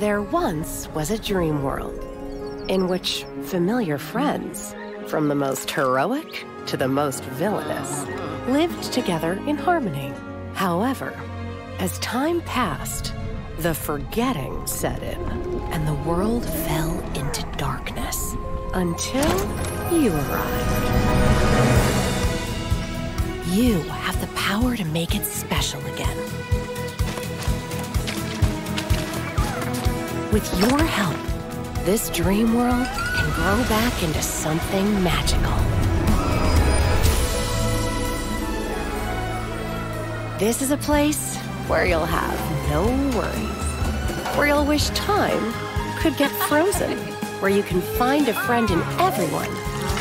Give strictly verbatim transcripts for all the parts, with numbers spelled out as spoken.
There once was a dream world in which familiar friends, from the most heroic to the most villainous, lived together in harmony. However, as time passed, the forgetting set in, and the world fell into darkness until you arrived. You have the power to make it special again. With your help, this dream world can grow back into something magical. This is a place where you'll have no worries, where you'll wish time could get frozen, where you can find a friend in everyone,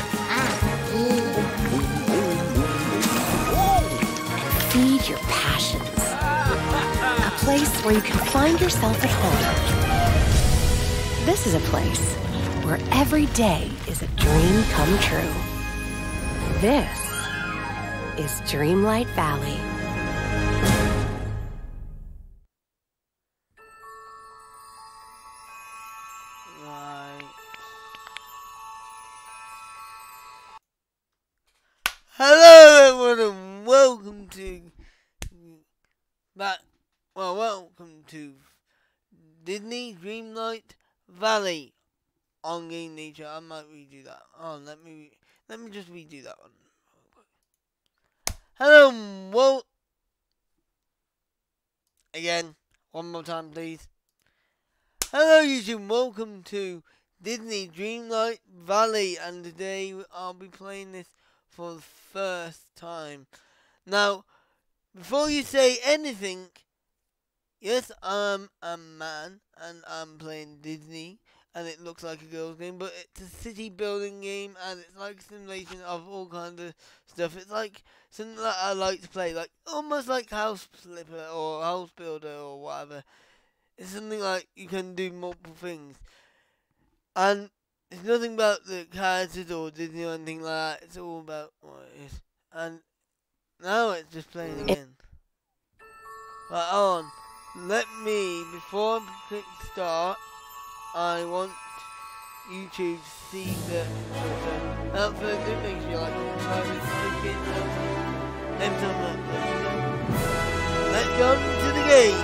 and feed your passions. A place where you can find yourself at home. This is a place where every day is a dream come true. This is Dreamlight Valley. Right. Hello everyone and welcome to back well welcome to Disney Dreamlight Valley on Game Nature. I might redo that. Oh, let me let me just redo that one. Hello, well, again, one more time, please. Hello, YouTube. Welcome to Disney Dreamlight Valley, and today I'll be playing this for the first time. Now, before you say anything, yes, I'm a man, and I'm playing Disney, and it looks like a girl's game, but it's a city building game, and it's like a simulation of all kinds of stuff. It's like something that I like to play, like almost like House Flipper or House Builder or whatever. It's something like you can do multiple things, and it's nothing about the characters or Disney or anything like that. It's all about what it is, and now it's just playing again. Right on. Let me, before I click start, I want you to see the without further ado, make sure you like and subscribe and every time that let's go to the game.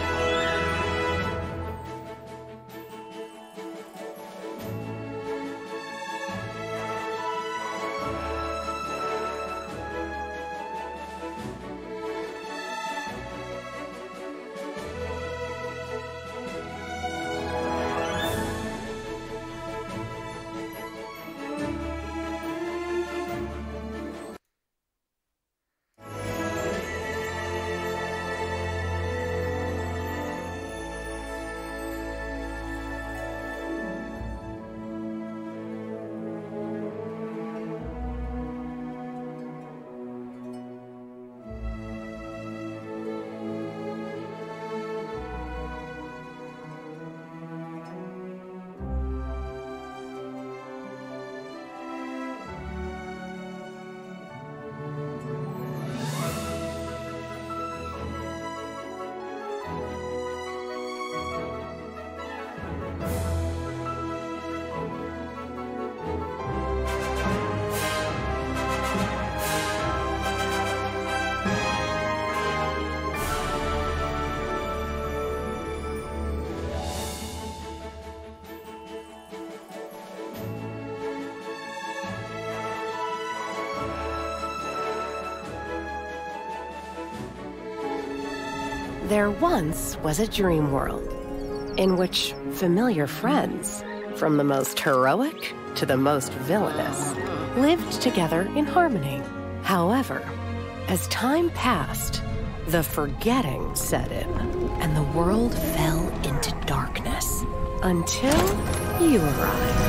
There once was a dream world in which familiar friends, from the most heroic to the most villainous, lived together in harmony. However, as time passed, the forgetting set in, and the world fell into darkness until you arrived.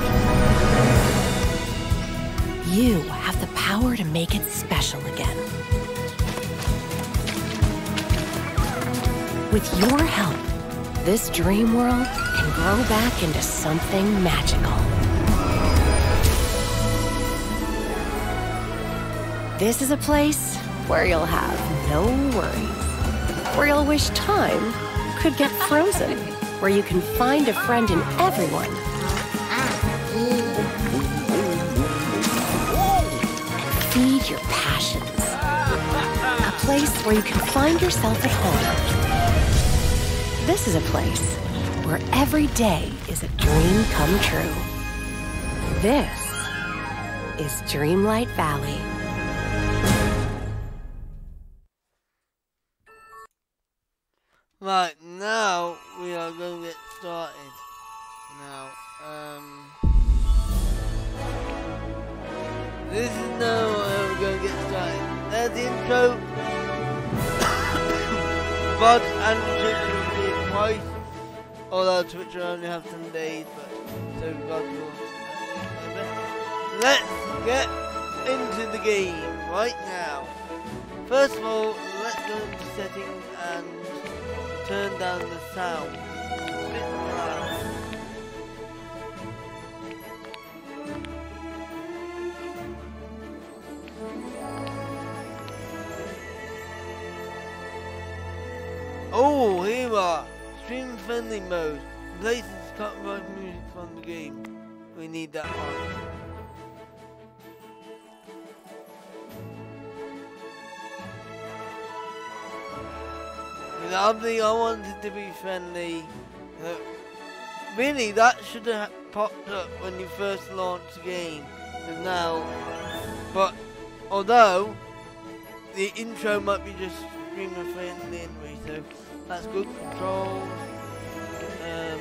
You have the power to make it special again. With your help, this dream world can grow back into something magical. This is a place where you'll have no worries, where you'll wish time could get frozen, where you can find a friend in everyone. And feed your passions. A place where you can find yourself at home. This is a place where every day is a dream come true. This is Dreamlight Valley. Right, now we are going to get started. Now, um... this is now where we're going to get started. There's the intro. But and Twitch will be it twice. Although Twitch will only have some days, but so God will. Let's get into the game right now. First of all, let's go into settings and turn down the sound. It's a bit loud. Oh, here we are. Stream friendly mode. Places copyright music from the game. We need that one. Obviously, I wanted to be friendly. Uh, really, that should have popped up when you first launched the game. But now, but although the intro might be just streamer friendly anyway, so that's good. Controls, um,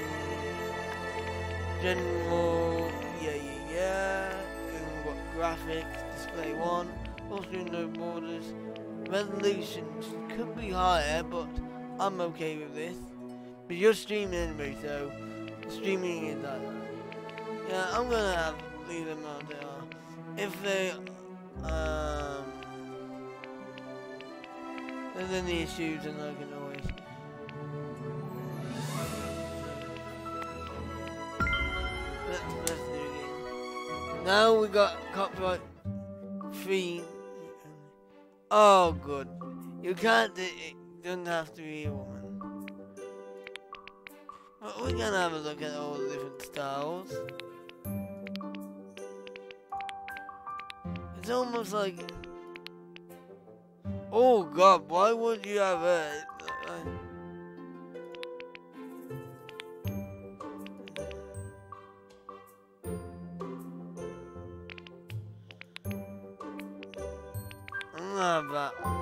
general, yeah, yeah, yeah. And we've got graphics, display one, also no borders. Resolutions could be higher, but I'm okay with this. But you're streaming anyway, so streaming is like that. Yeah, I'm gonna have leave them out there. If they um there's any issues, then I can always. Let's let's do it again. Now we got copyright free. Oh, good. You can't. It doesn't have to be a woman. But we're gonna have a look at all the different styles. It's almost like. Oh God! Why would you have a? I'm not that one.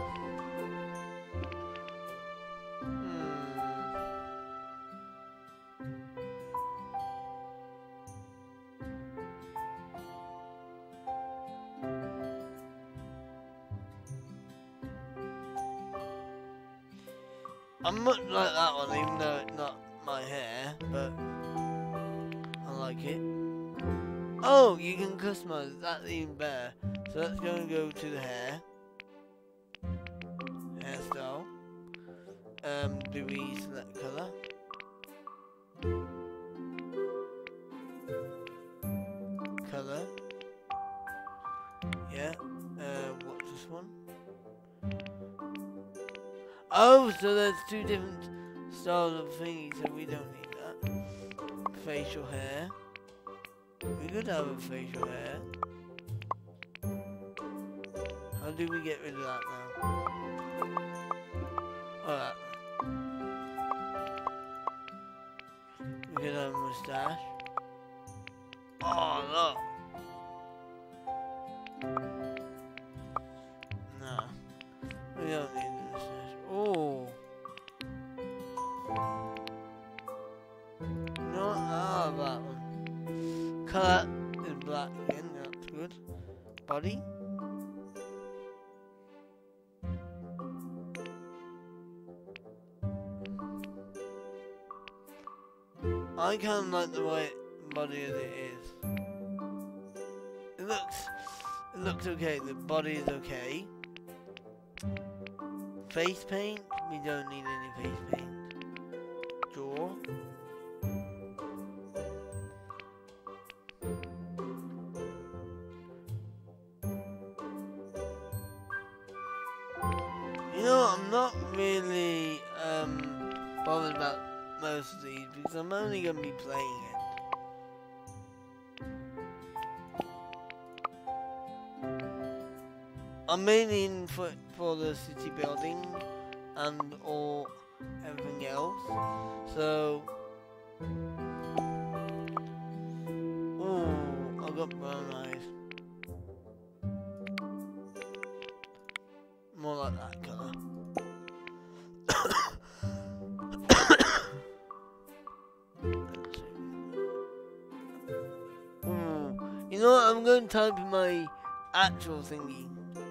I'm much like that one, even though it's not my hair, but I like it. Oh, you can customize it, that's even better. So let's go and go to the hair. Hairstyle. Um, do we select colour? Colour. Yeah. Uh, what's this one? Oh, so there's two different styles of thingies, so we don't need that. Facial hair. We could have a facial hair. How do we get rid of that now? Oh, that. We could have a moustache. Oh, look. No. We don't need a moustache. Oh. No, ah, that one. Colour is black again, that's good. Body. I kind of like the white body as it is. It looks, it looks okay. The body is okay. Face paint, we don't need any face paint. Jaw. You know, I'm not really um bothered about most of these because I'm only going to be playing it. I'm mainly in for, for the city building and or everything else. So, ooh, I got brown eyes. More like that colour. Ooh, you know what? I'm going to type in my actual thingy.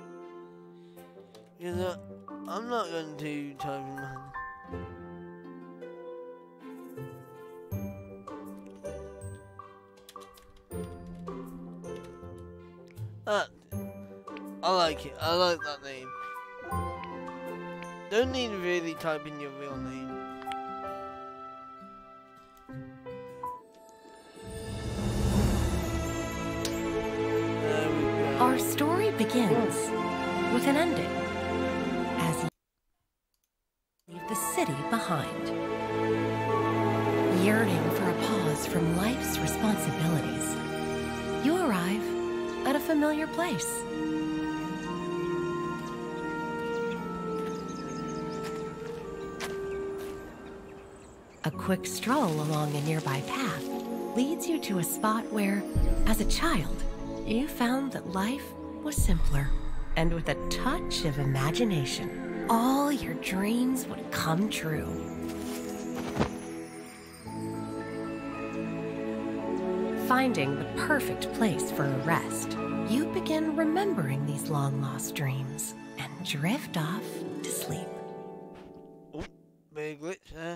You know, I'm not going to type in mine. That, I like it. I like that name. Don't need to really type in your real name. There we go. Our story begins with an ending as you leave the city behind. Yearning for a pause from life's responsibilities, you arrive at a familiar place. A quick stroll along a nearby path leads you to a spot where, as a child, you found that life was simpler, and with a touch of imagination, all your dreams would come true. Finding the perfect place for a rest, you begin remembering these long-lost dreams and drift off to sleep. Oh, big glitch there.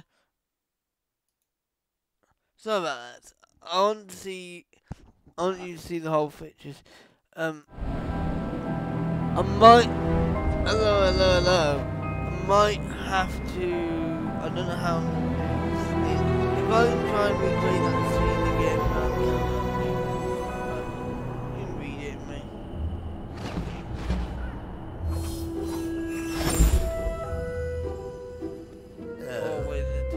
Sorry about that. I want to see. I want you to see the whole pictures. Um, I might. Hello, hello, hello. I might have to. I don't know how. If I can try and replay that scene again, I'll you can read it, mate. Oh, wizard.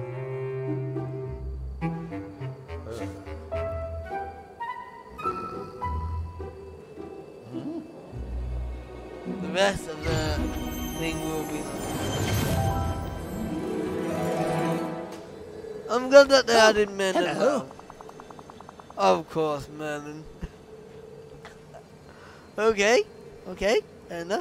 The rest of the thing will be. I'm glad that they added men as well. Of course, Merlin. Okay, okay, fair enough.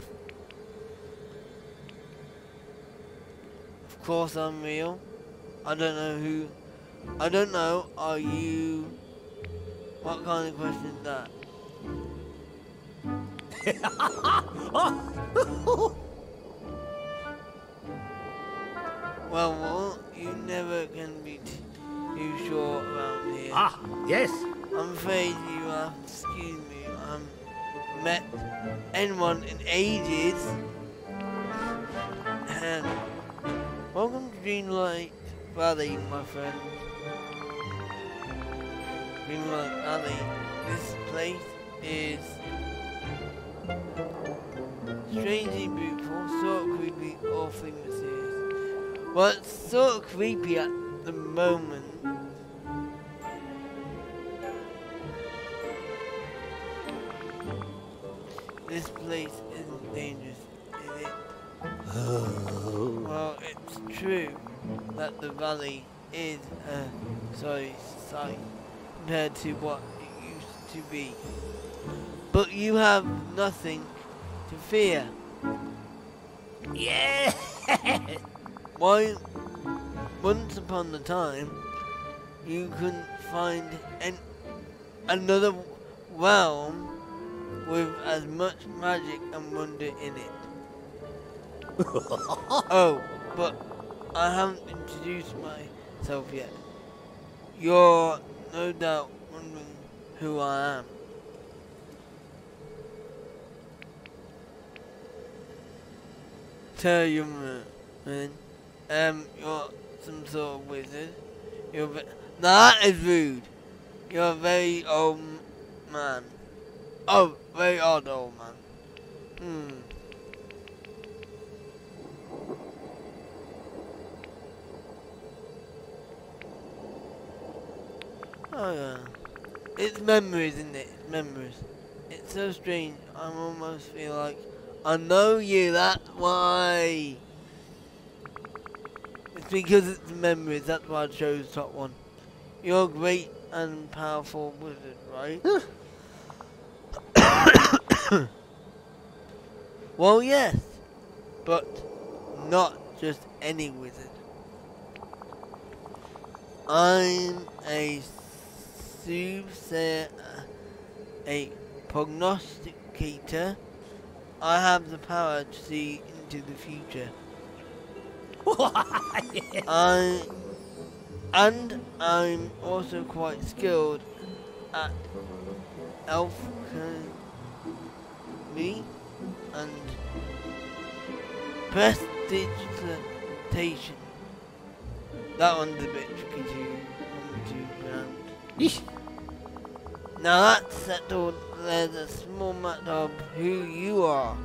Of course I'm real. I don't know who. I don't know, are you. What kind of question is that? Well, well, you never can be t too sure around here. Ah, yes. I'm afraid you have to excuse me. I haven't met anyone in ages. And welcome to Dreamlight Valley, my friend. Dreamlight Valley. This place is strangely beautiful, sort of creepy, awfully mysterious. Well, it's sort of creepy at the moment. This place isn't dangerous, is it? Well, it's true that the valley is a sorry sight compared to what it used to be. But you have nothing to fear. Yeah. Why, once upon a time, you couldn't find an, another realm with as much magic and wonder in it. Oh, but I haven't introduced myself yet. You're no doubt wondering who I am. Tell you, man. Um, you're some sort of wizard. You're ve now that is rude. You're a very old man. Oh, very odd old man. Hmm. Oh yeah. It's memories, isn't it? It's memories. It's so strange. I almost feel like I know you. That's why. It's because it's memories. That's why I chose top one. You're a great and powerful wizard, right? Well, yes, but not just any wizard. I'm a soothsayer, a prognosticator. I have the power to see into the future. I and I'm also quite skilled at alchemy and prestidigitation. That one's a bit tricky to, to pronounce. Now that's settled, there's a small matter of who you are.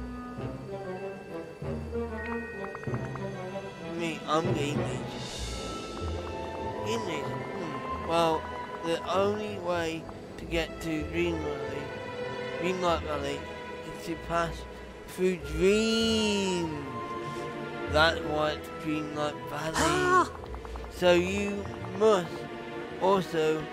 Me, I'm Game Agent. Game Agent? Hmm. Well, the only way to get to Dreamlight, Dreamlight Valley is to pass through dreams. That's why it's Dreamlight Valley. So you must also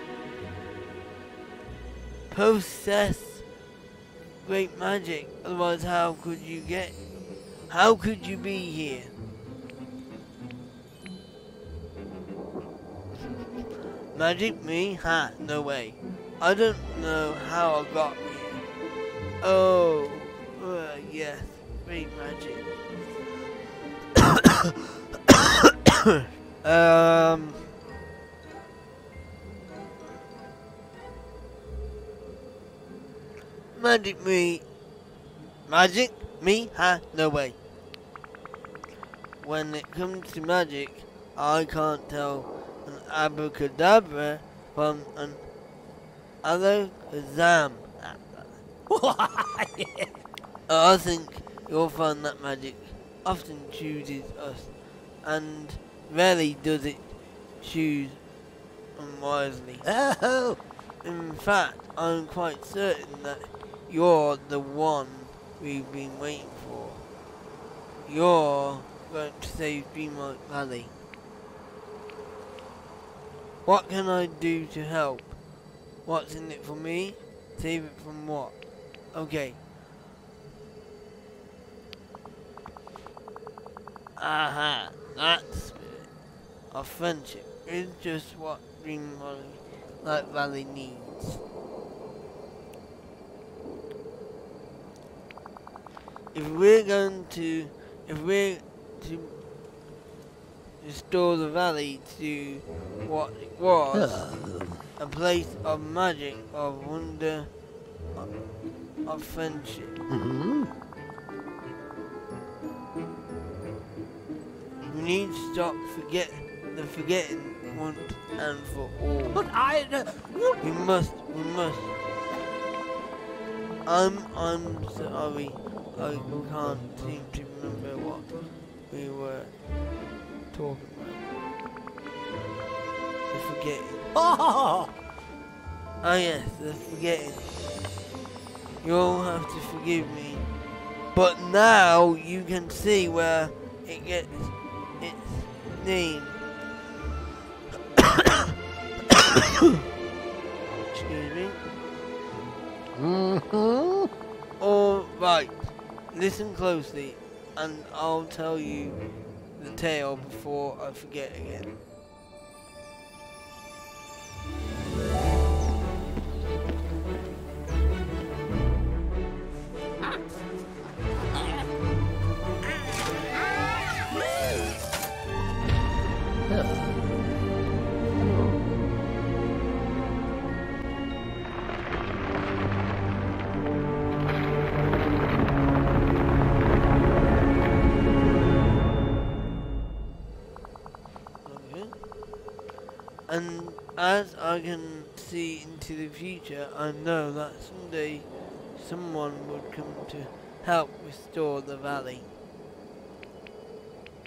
possess great magic. Otherwise, how could you get? How could you be here? Magic me? Ha! No way. I don't know how I got here. Oh, uh, yes, great magic. um. Magic me. Magic? Me? Ha? No way. When it comes to magic, I can't tell an abracadabra from an alakazam. I think you'll find that magic often chooses us, and rarely does it choose unwisely. Oh. In fact, I'm quite certain that you're the one we've been waiting for. You're going to save Dreamlight Valley. What can I do to help? What's in it for me? Save it from what? Okay. Aha, that spirit of friendship is just what Dreamlight Valley needs. If we're going to, if we're to restore the valley to what it was, a place of magic, of wonder, of, of friendship. Mm-hmm. We need to stop forget the forgetting once and for all. But I, uh, we must, we must. I'm, I'm sorry. I can't seem to remember what we were talking about. The forgetting. Oh, oh yes, the forgetting. You'll have to forgive me. But now you can see where it gets its name. Excuse me. Mm-hmm. Alright. Listen closely, and I'll tell you the tale before I forget again. And as I can see into the future, I know that someday someone would come to help restore the valley.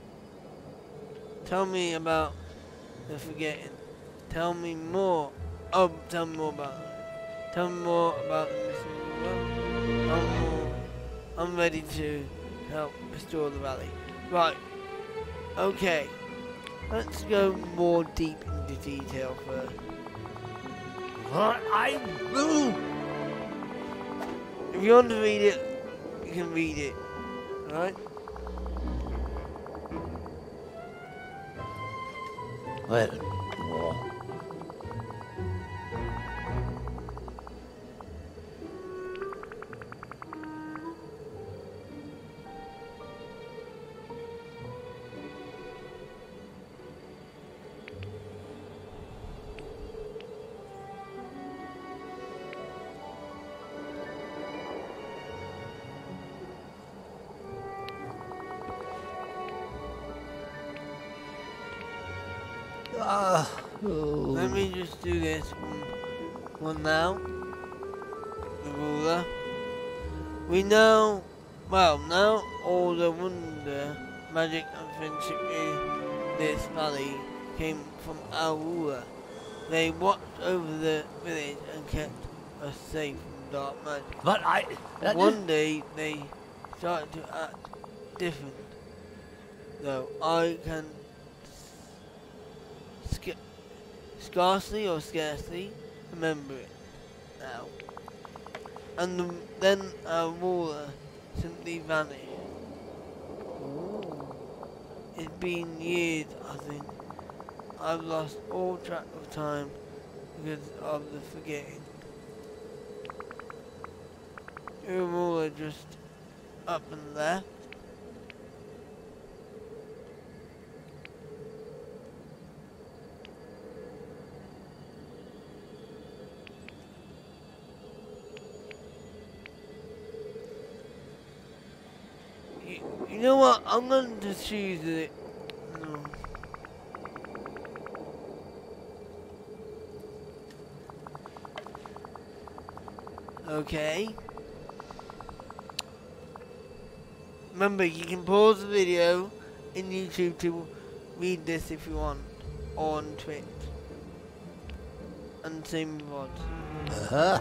Tell me about the forgetting. Tell me more Oh, tell me more about it. Tell me more about the missing ruler. I'm more, I'm ready to help restore the valley. Right. Okay. Let's go more deep into detail first. What I do? If you want to read it, you can read it. Alright? Well, Uh, oh. Let me just do this one, one now. The ruler. We know, well, now all the wonder, magic and friendship in this valley came from our ruler. They watched over the village and kept us safe from dark magic. But I... That One day they started to act different, though I can sca scarcely or scarcely remember it now. And the, then our ruler simply vanished. Ooh. It's been years, I think. I've lost all track of time because of the forgetting. Your ruler just up and left. You, you know what? I'm going to choose it. No. Okay. Remember, you can pause the video in YouTube to read this if you want, or on Twitch. And same with V O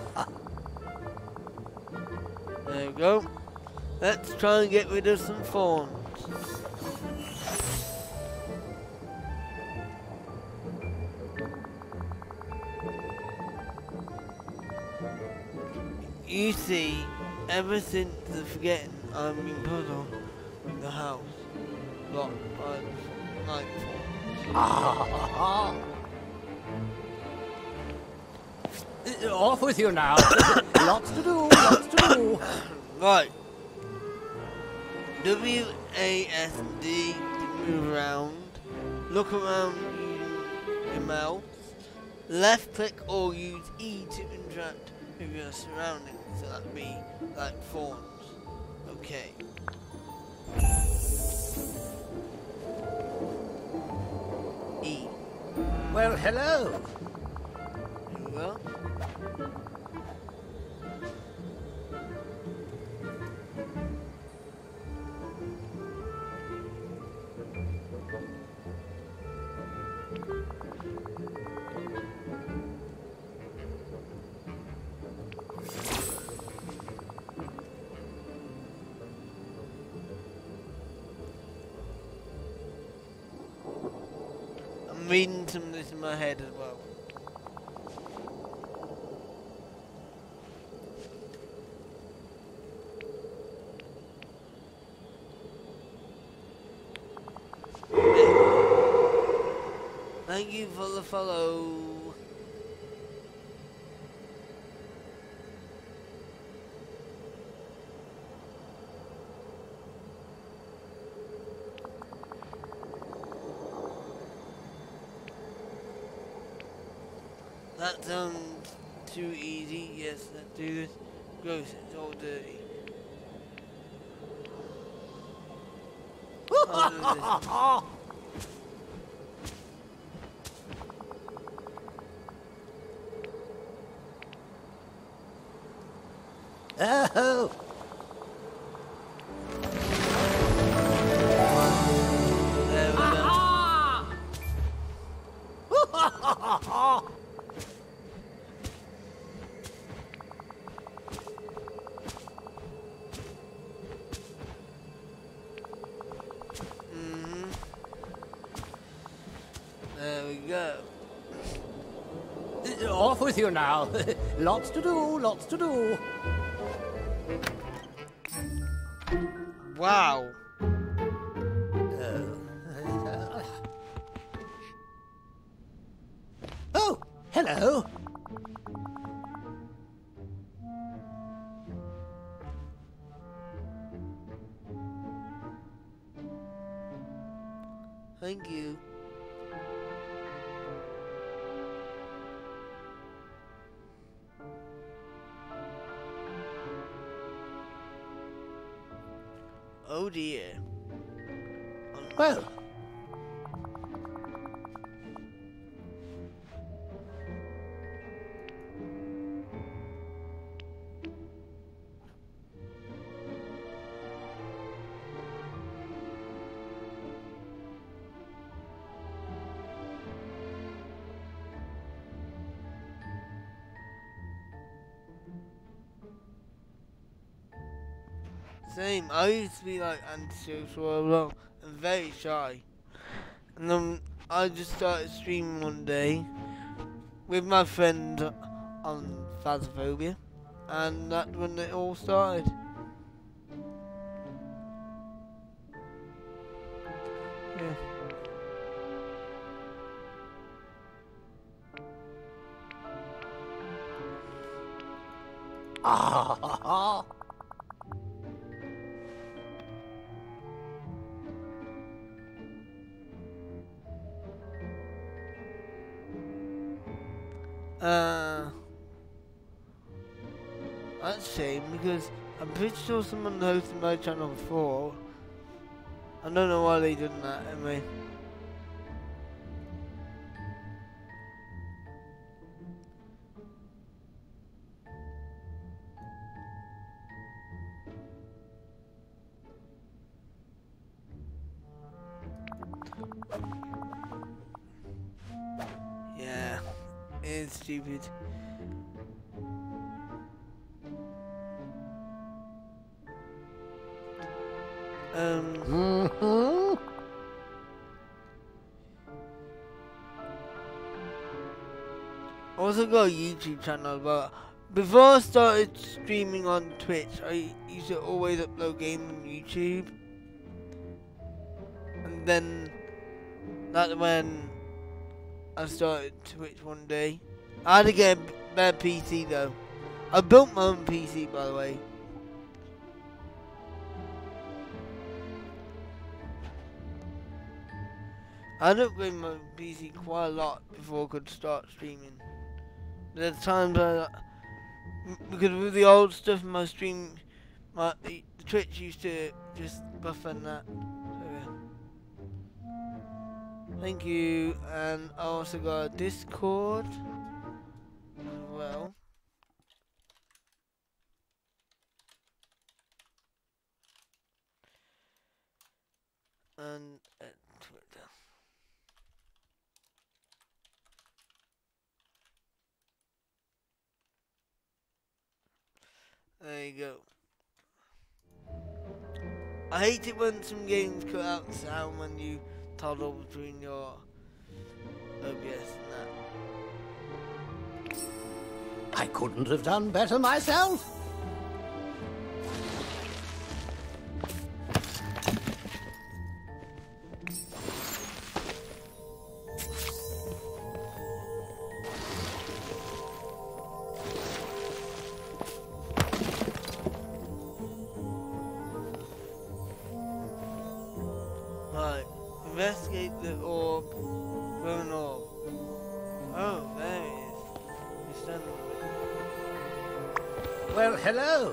D. There we go. Let's try and get rid of some thorns. You see, ever since the forgetting, I've been puzzled with the house, blocked by the nightfall. Off with you now. Lots to do, lots to do. Right. W, A, S, and D to move around. Look around using your mouse. Left click or use E to interact with your surroundings. So that'd be like thorns. Okay. E. Well, hello. Here we go. I'm reading some of this in my head as well. Thank you for the follow. That sounds too easy. Yes, let's do this. Gross, it's all dirty. I'll do this one. Oh. There we go. with you now. Lots to do, lots to do. Wow. Oh, hello. Thank you. Oh dear. Well, Same. I used to be like antisocial as well and very shy. And then I just started streaming one day with my friend on Phasmophobia, and that's when it all started. Yeah. ah, Uh, that's a shame because I'm pretty sure someone hosted my channel before. I don't know why they did that anyway. Yeah, it's stupid. Um. mm-hmm. Also got a YouTube channel, but before I started streaming on Twitch, I used to always upload games on YouTube. And then that's when I started Twitch one day. I had to get a better P C though. I built my own P C, by the way. I had to upgrade my P C quite a lot before I could start streaming. There's times I, because with the old stuff in my stream, my the, the Twitch used to just buffer and that. So yeah. Thank you, and I also got a Discord as well. And uh, Twitter. There you go. I hate it when some games cut out the sound when you toggle between your O B S and that. I couldn't have done better myself. Right, investigate the orb, burn orb. Oh, there it is. You're standing with it. Well, hello.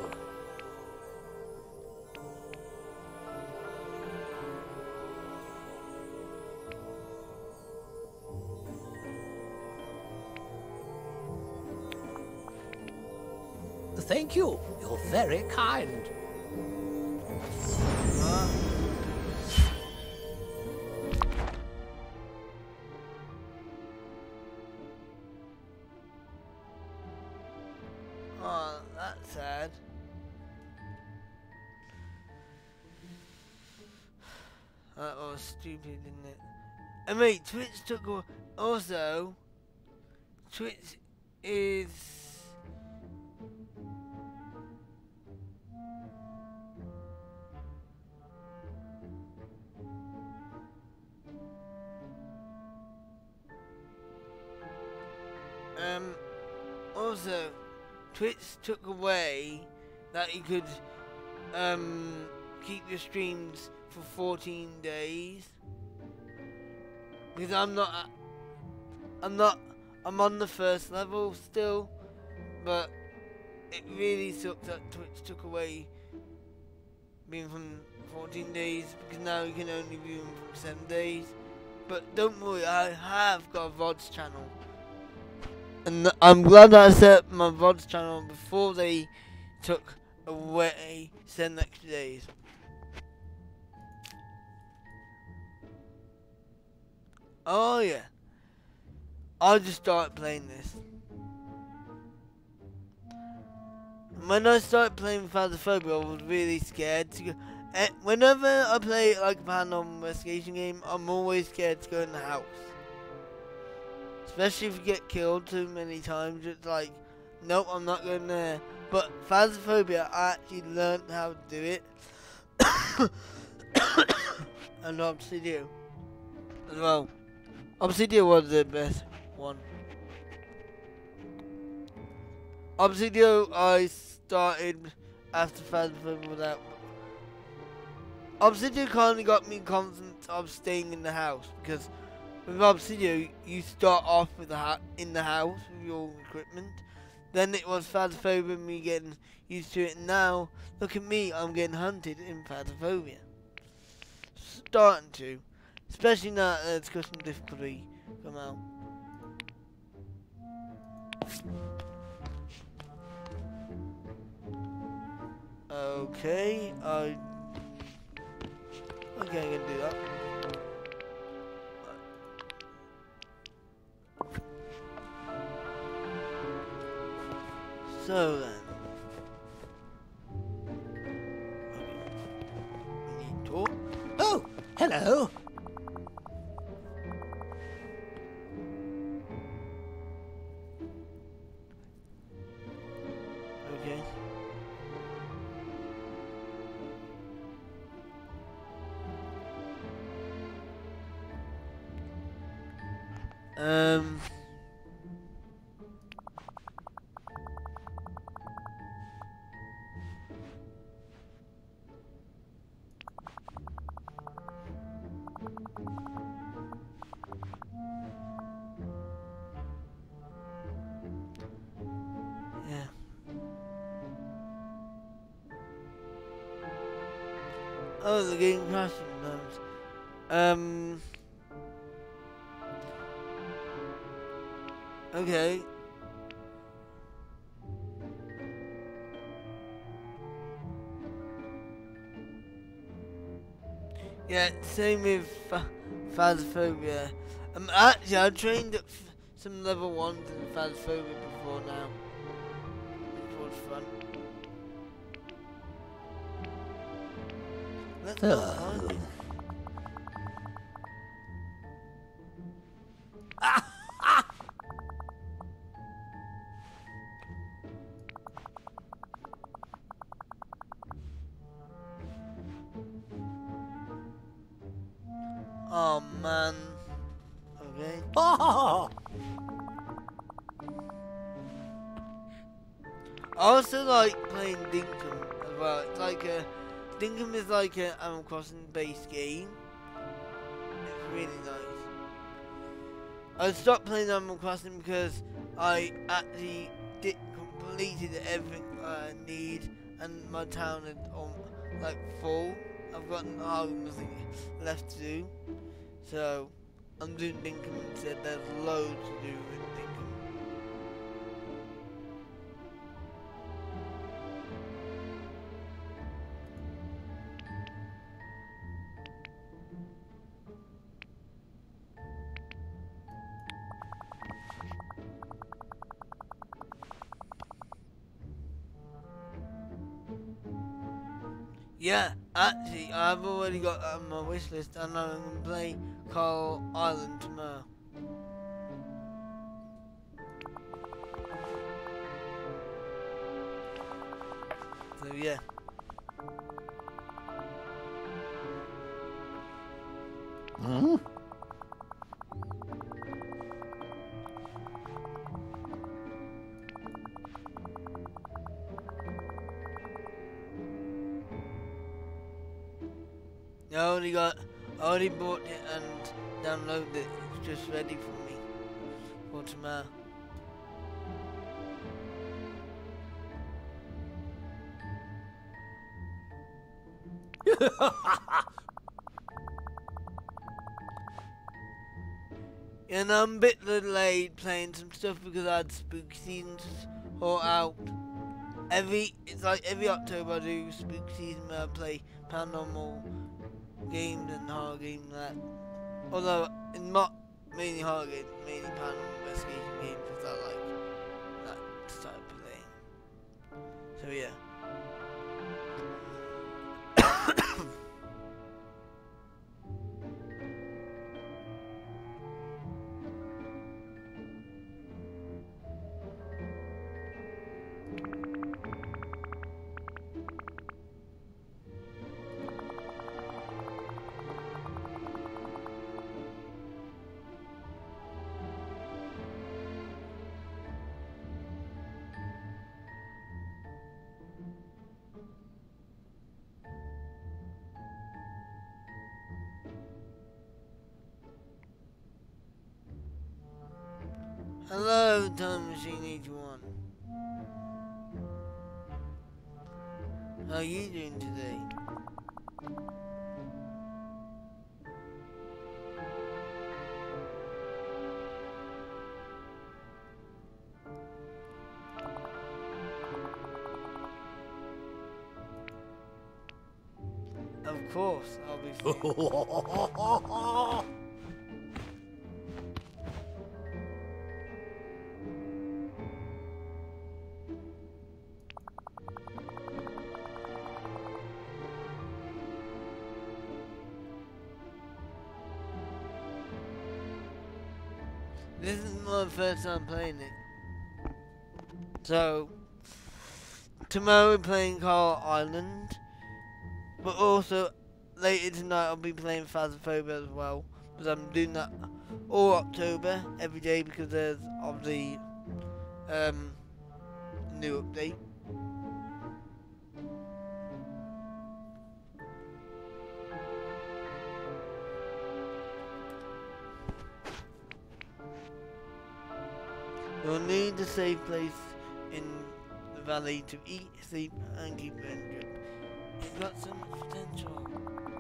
Thank you. You're very kind. Huh? Oh, that's sad. That was stupid, didn't it? And wait, Twitch took a, also Twitch is um also Twitch took away that you could um keep your streams for fourteen days, because I'm not I'm not I'm on the first level still, but it really sucks that Twitch took away being from fourteen days, because now you can only view them from seven days. But don't worry, I have got a V O Ds channel, and I'm glad that I set up my V O Ds channel before they took away seven extra days. Oh yeah, I just started playing this. When I started playing Phasmophobia, I was really scared to go. Eh, whenever I play like a paranormal investigation game, I'm always scared to go in the house. Especially if you get killed too many times, it's like, nope, I'm not going there. But Phasmophobia, I actually learned how to do it. And Obsidio as well. Obsidio was the best one. Obsidio I started after Phasmophobia was out. Obsidio kind of got me confident of staying in the house, because with Obsidio you start off with the ha in the house with your equipment. Then it was Phasmophobia, me getting used to it. And now look at me, I'm getting hunted in Phasmophobia. Starting to, especially now that there's custom difficulty come out. Okay, I. Okay, I can do that. So then, we need to. Oh, hello. Okay. Um. Yeah. Oh, the game crashing sometimes. Um. Okay. Yeah, same with ph Phasmophobia. Um, actually, I trained at f some level ones in Phasmophobia before now, which was fun. Let's go find it. Oh man. Okay. Oh, I also like playing Dinkum as well. It's like a Dinkum is like an Animal Crossing based game. It's really nice. I stopped playing Animal Crossing because I actually did completed everything I need, and my town is um, like full. I've got hardly nothing left to do, so I'm doing Dinkum instead. There's loads to do in Dinkum. Yeah, actually, I've already got that on my wish list, and I'm going to play Coral Island tomorrow. So yeah. Hmm? I already got, I already bought it and downloaded it. It's just ready for me for tomorrow. And I'm a bit delayed playing some stuff because I had spooky seasons all out. Every it's like every October I do spooky season where I play paranormal games and horror games and that. Although in not mainly horror games, mainly paranormal investigation games because I like that type of playing. So yeah. Hello, Time Machine eighty-one. How are you doing today? Of course, I'll be free. This is my first time playing it. So, tomorrow we're playing Carl Island. But also, later tonight I'll be playing Phasmophobia as well. Because I'm doing that all October, every day, because there's of the um, new update. You'll need a safe place in the valley to eat, sleep, and keep it. It's got so much potential.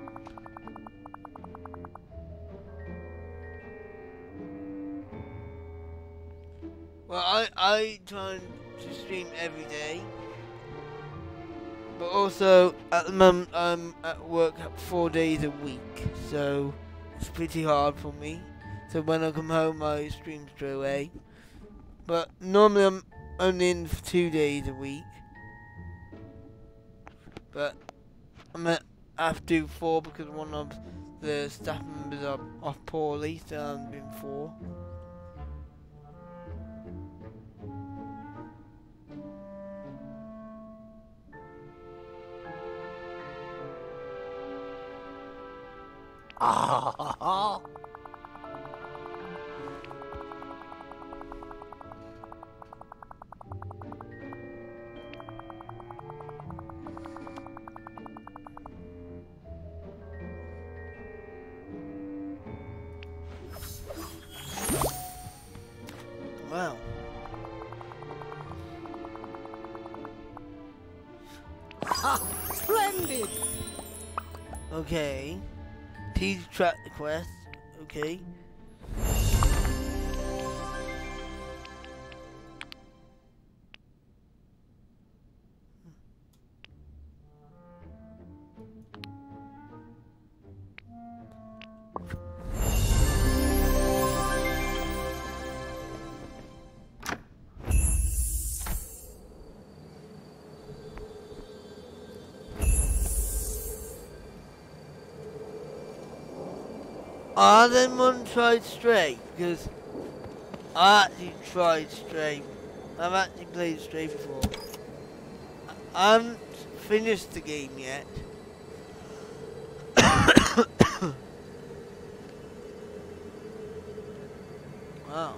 Well, I I try to stream every day, but also at the moment I'm at work four days a week, so it's pretty hard for me. So when I come home, I stream straight away. But normally I'm only in for two days a week. But I'm at, I have to do four because one of the staff members are off poorly, so I'm doing four. Ah, Wow. splendid! Okay. Please track the quest. Okay. I then one tried straight because I actually tried straight. I've actually played straight before. I haven't finished the game yet. Wow.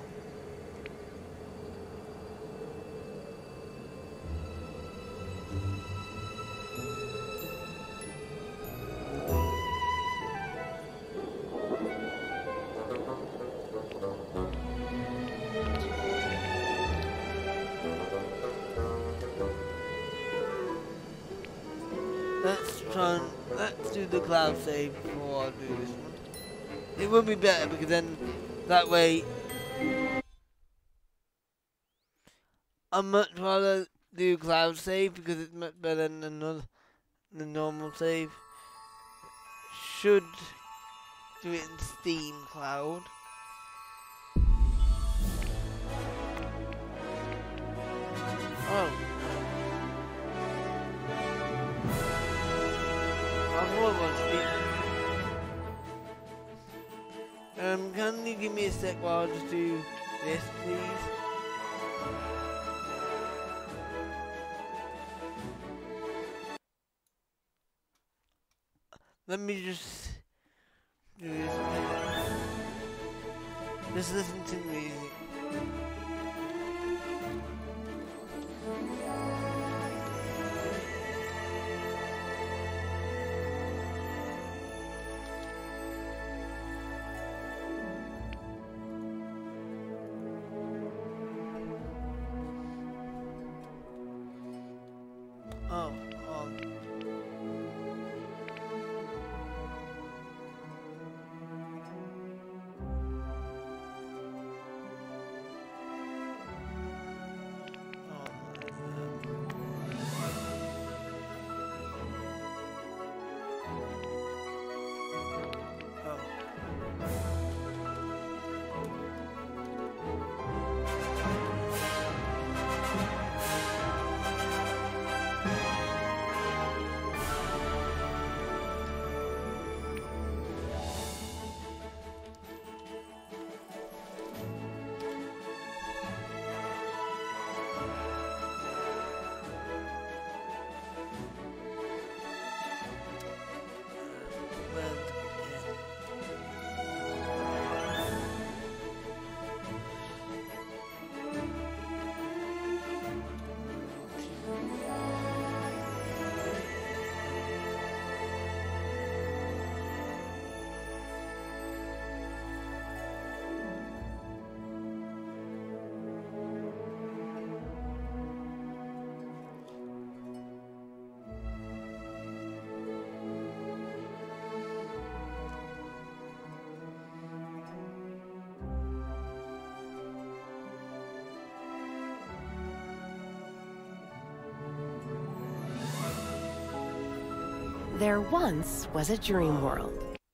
Let's try and, let's do the cloud save before I do this one. It would be better because then that way I'd much rather do cloud save because it's much better than another the normal save. Should do it in Steam Cloud. Oh. I thought it was Steam. Um, can you give me a sec while I just do this, please? Let me just do this. Just listen to music. Oh, um. There once was a dream world.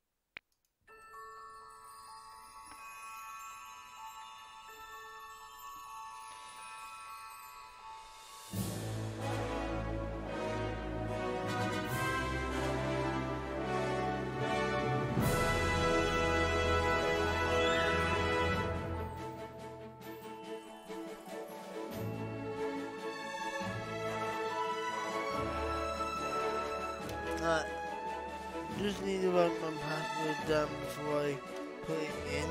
Uh, just need to write my password down before I put it in.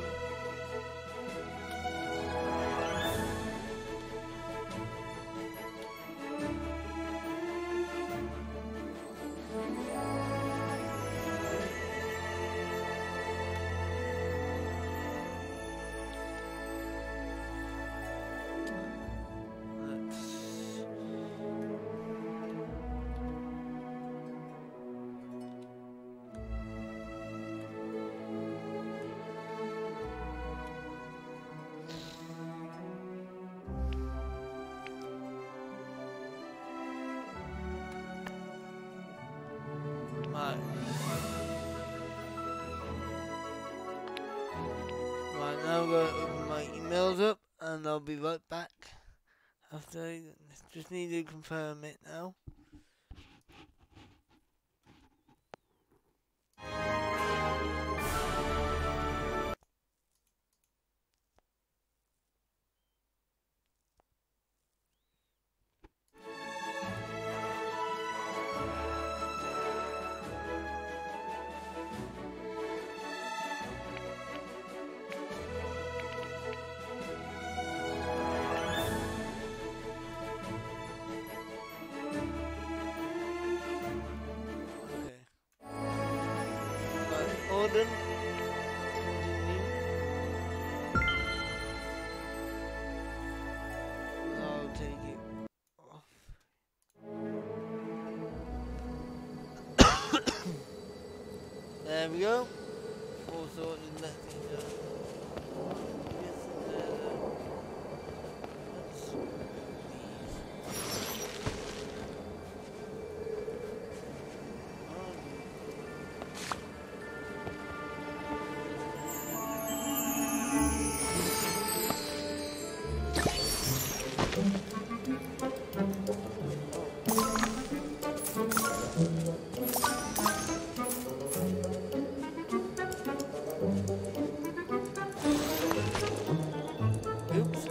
Right. Right, now I'm going to open my emails up and I'll be right back after I just need to confirm it now. All done. I'll take it off. There we go. All sorted. Let's get done. Yes, uh, let's oops.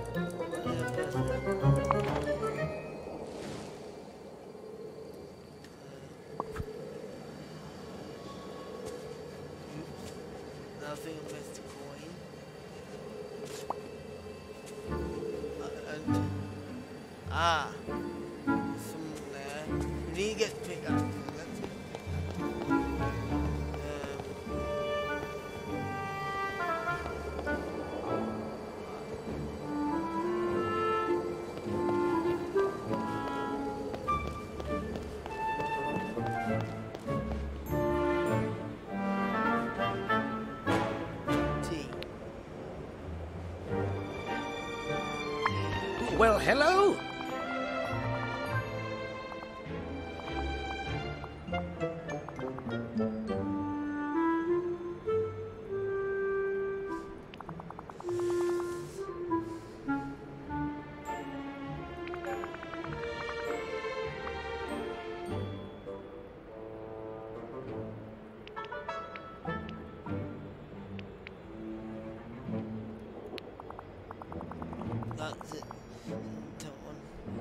Nothing missed a coin. Uh, and ah, someone there. We need to get the pickaxe. Let's get tea. Well, hello. That's it. That one.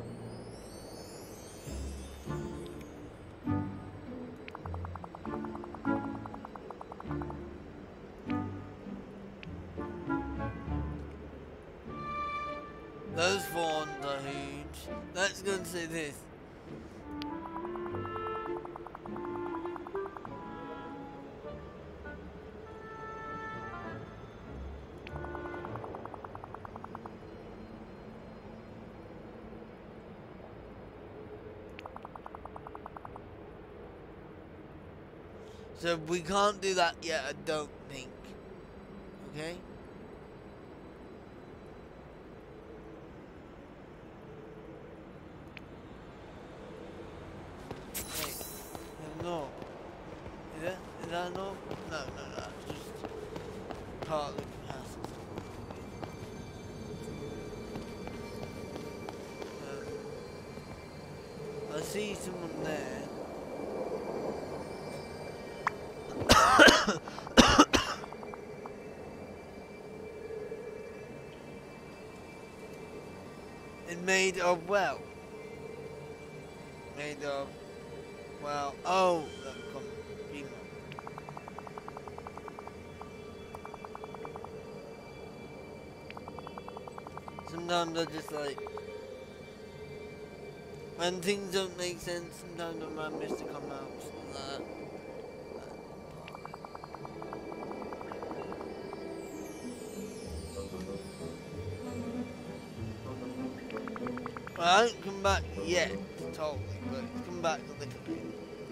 Those fawns are huge. Let's go and see this. So we can't do that yet, I don't think. Okay? Wait. No. Is that, is that no? No, no, no. It's just part of the castle. Um, I see someone there. It's made of, well, made of, well, oh, that come, sometimes I just like, when things don't make sense, sometimes I might miss to come out, something like that. Well, I haven't come back yet, totally, but it's come back a little bit.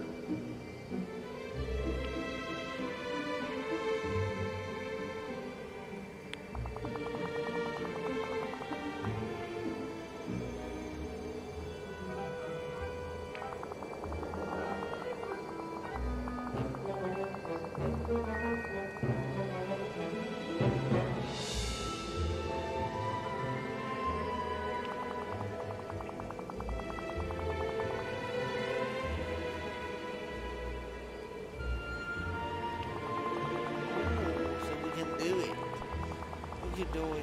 You doing?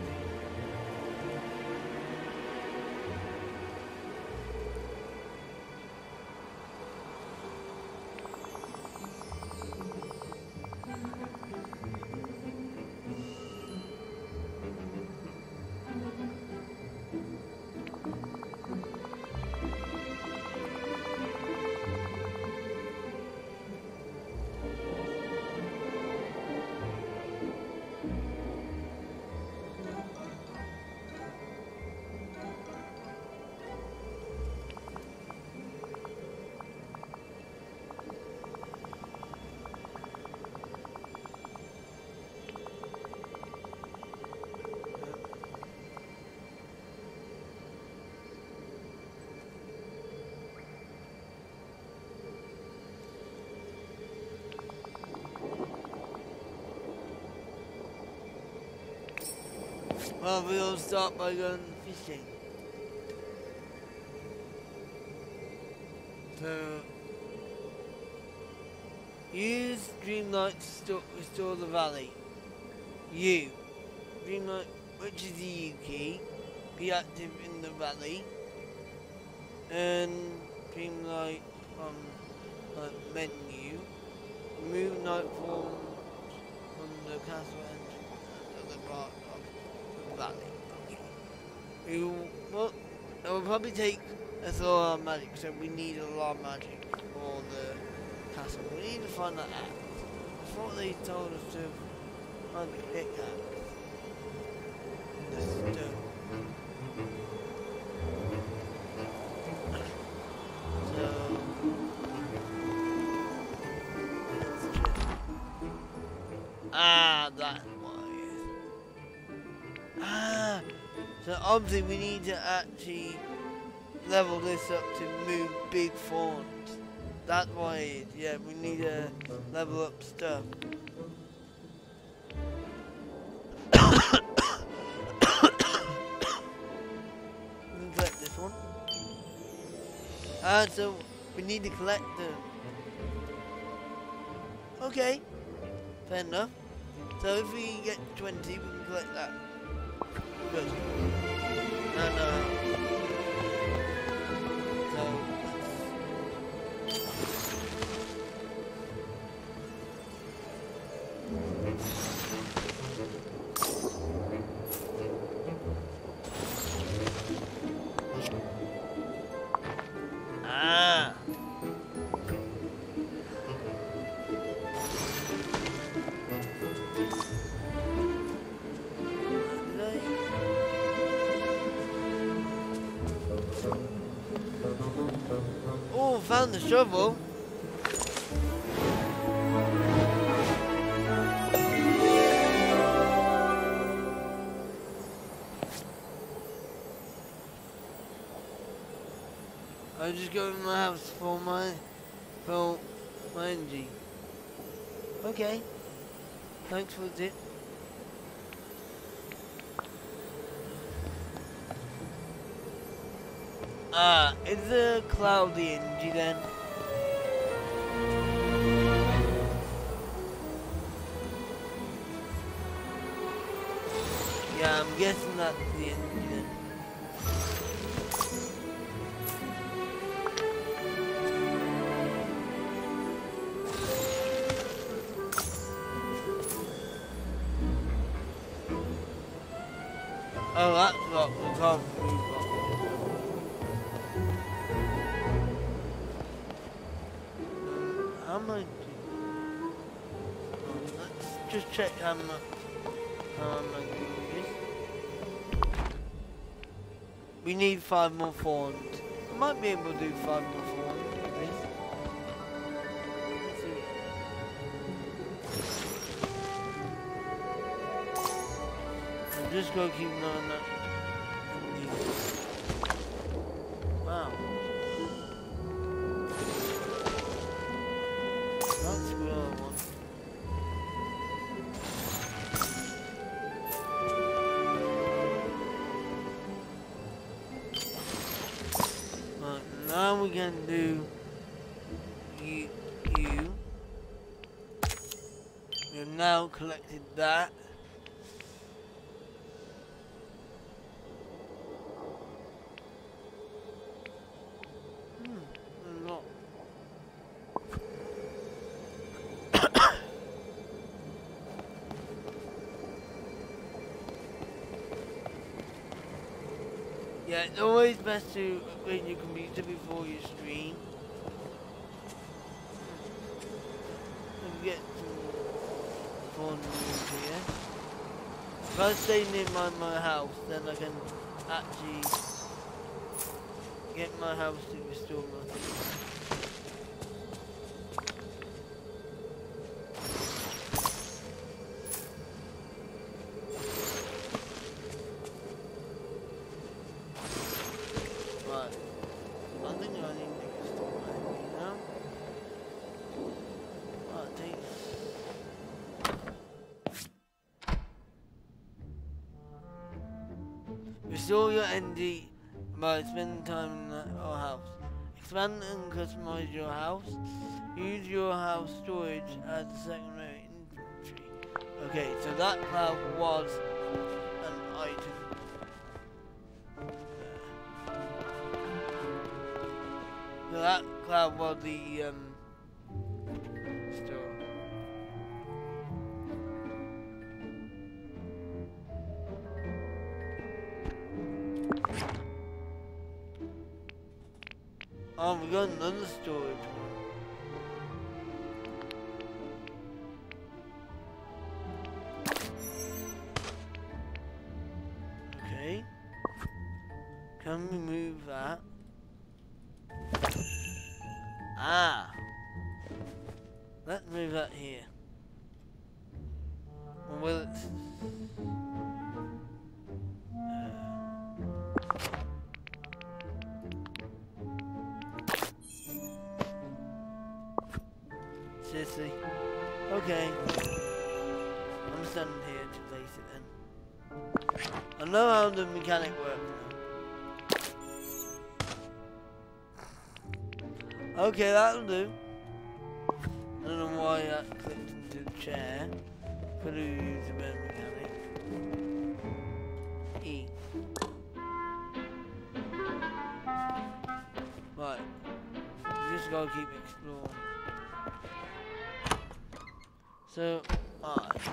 Well, we'll start by going fishing. So, use Dreamlight to sto restore the valley. U. Dreamlight, which is the U key. Be active in the valley. And Dreamlight from uh, menu. Remove Nightfall from the castle entrance at the part of the valley. Okay. We will, well, it will probably take us all our magic, so we need a lot of magic for the castle. We need to find that axe. I thought they told us to find the pickaxe. The stone. So let's check. Ah, that's what it is. Ah, so obviously we need to actually level this up to move big fawns. That's what it is. Yeah, we need to level up stuff. We can collect this one. Ah, so we need to collect them. Okay, fair enough. So if we get twenty, we can collect that. Good. And uh, so ah. Oh, found the shovel. I'll just go to my house for my for my energy. Okay. Thanks for the tip. Ah, it's a cloudy energy then. Yeah, I'm guessing that's the energy then. Oh, that's what we can't move on. How much? Oh, let's just check how much. How much is. We need five more fawns. I might be able to do five more fawns with this. Let's see. I'm just gonna keep an eye on that. Wow. That's the other one. Right, now we can do you, you. We've now collected that. Hmm, not. Yeah, it's always best to upgrade your computer before you stream. And get some fun news here. If I stay near my, my house, then I can actually get my house to restore my things. Restore your energy by spending time in our house. Expand and customize your house. Use your house storage as a secondary entry. Okay, so that cloud was an item. So that cloud was the um, store. Oh, we got another storage one. Okay. Can we move that? Ah. Let's move that here. Or will it? Seriously? Okay. I'm standing here to place it then. I know how the mechanic works now. Okay, that'll do. I don't know why that clicked into the chair. Could have used a better mechanic. E. Right. We just gotta keep exploring. So, I.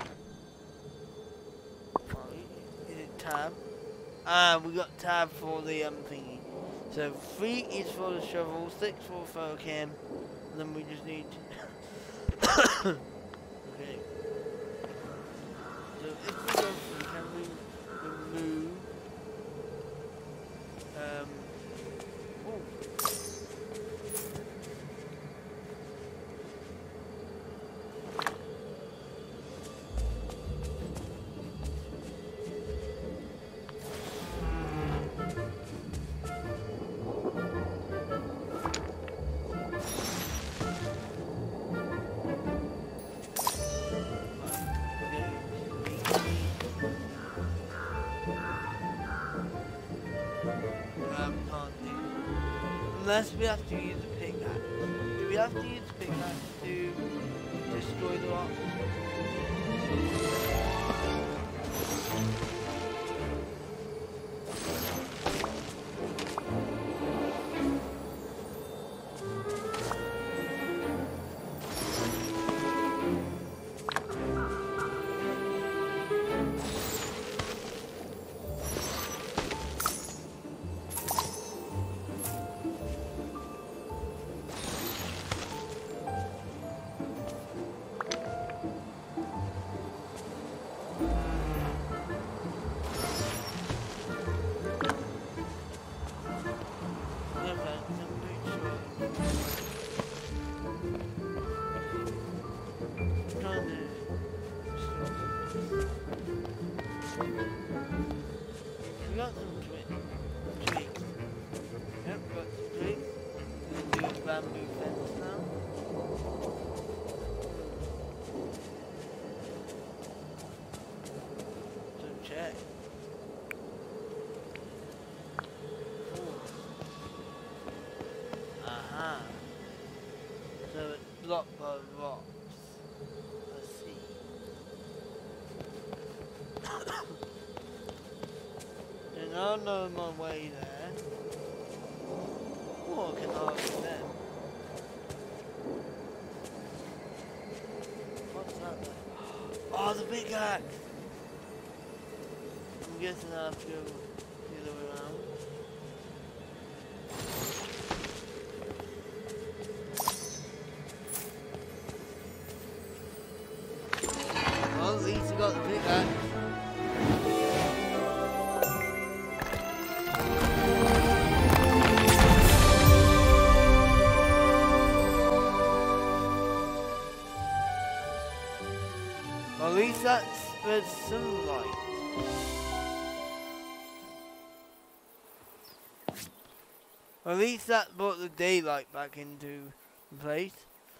Is it tab? Ah, we got tab for the um thingy. So three is for the shovel, six for photo cam, and then we just need. Okay. So if we go through, can we remove? Um. Oh. Unless we have to use a pickaxe. Do we have to use a pickaxe to destroy the rock? We got some twigs. Twigs. Yep, we got some twigs. We can do a bamboo fence now. So check. Ooh. Aha. So it's blocked by rocks. Let's see. And I know my way there. Oh, I can argue them. What's that then? Oh, the big axe! I'm guessing I have to go the other way around. Well, at least I got the big axe. At least that spreads sunlight. At least that brought the daylight back into place.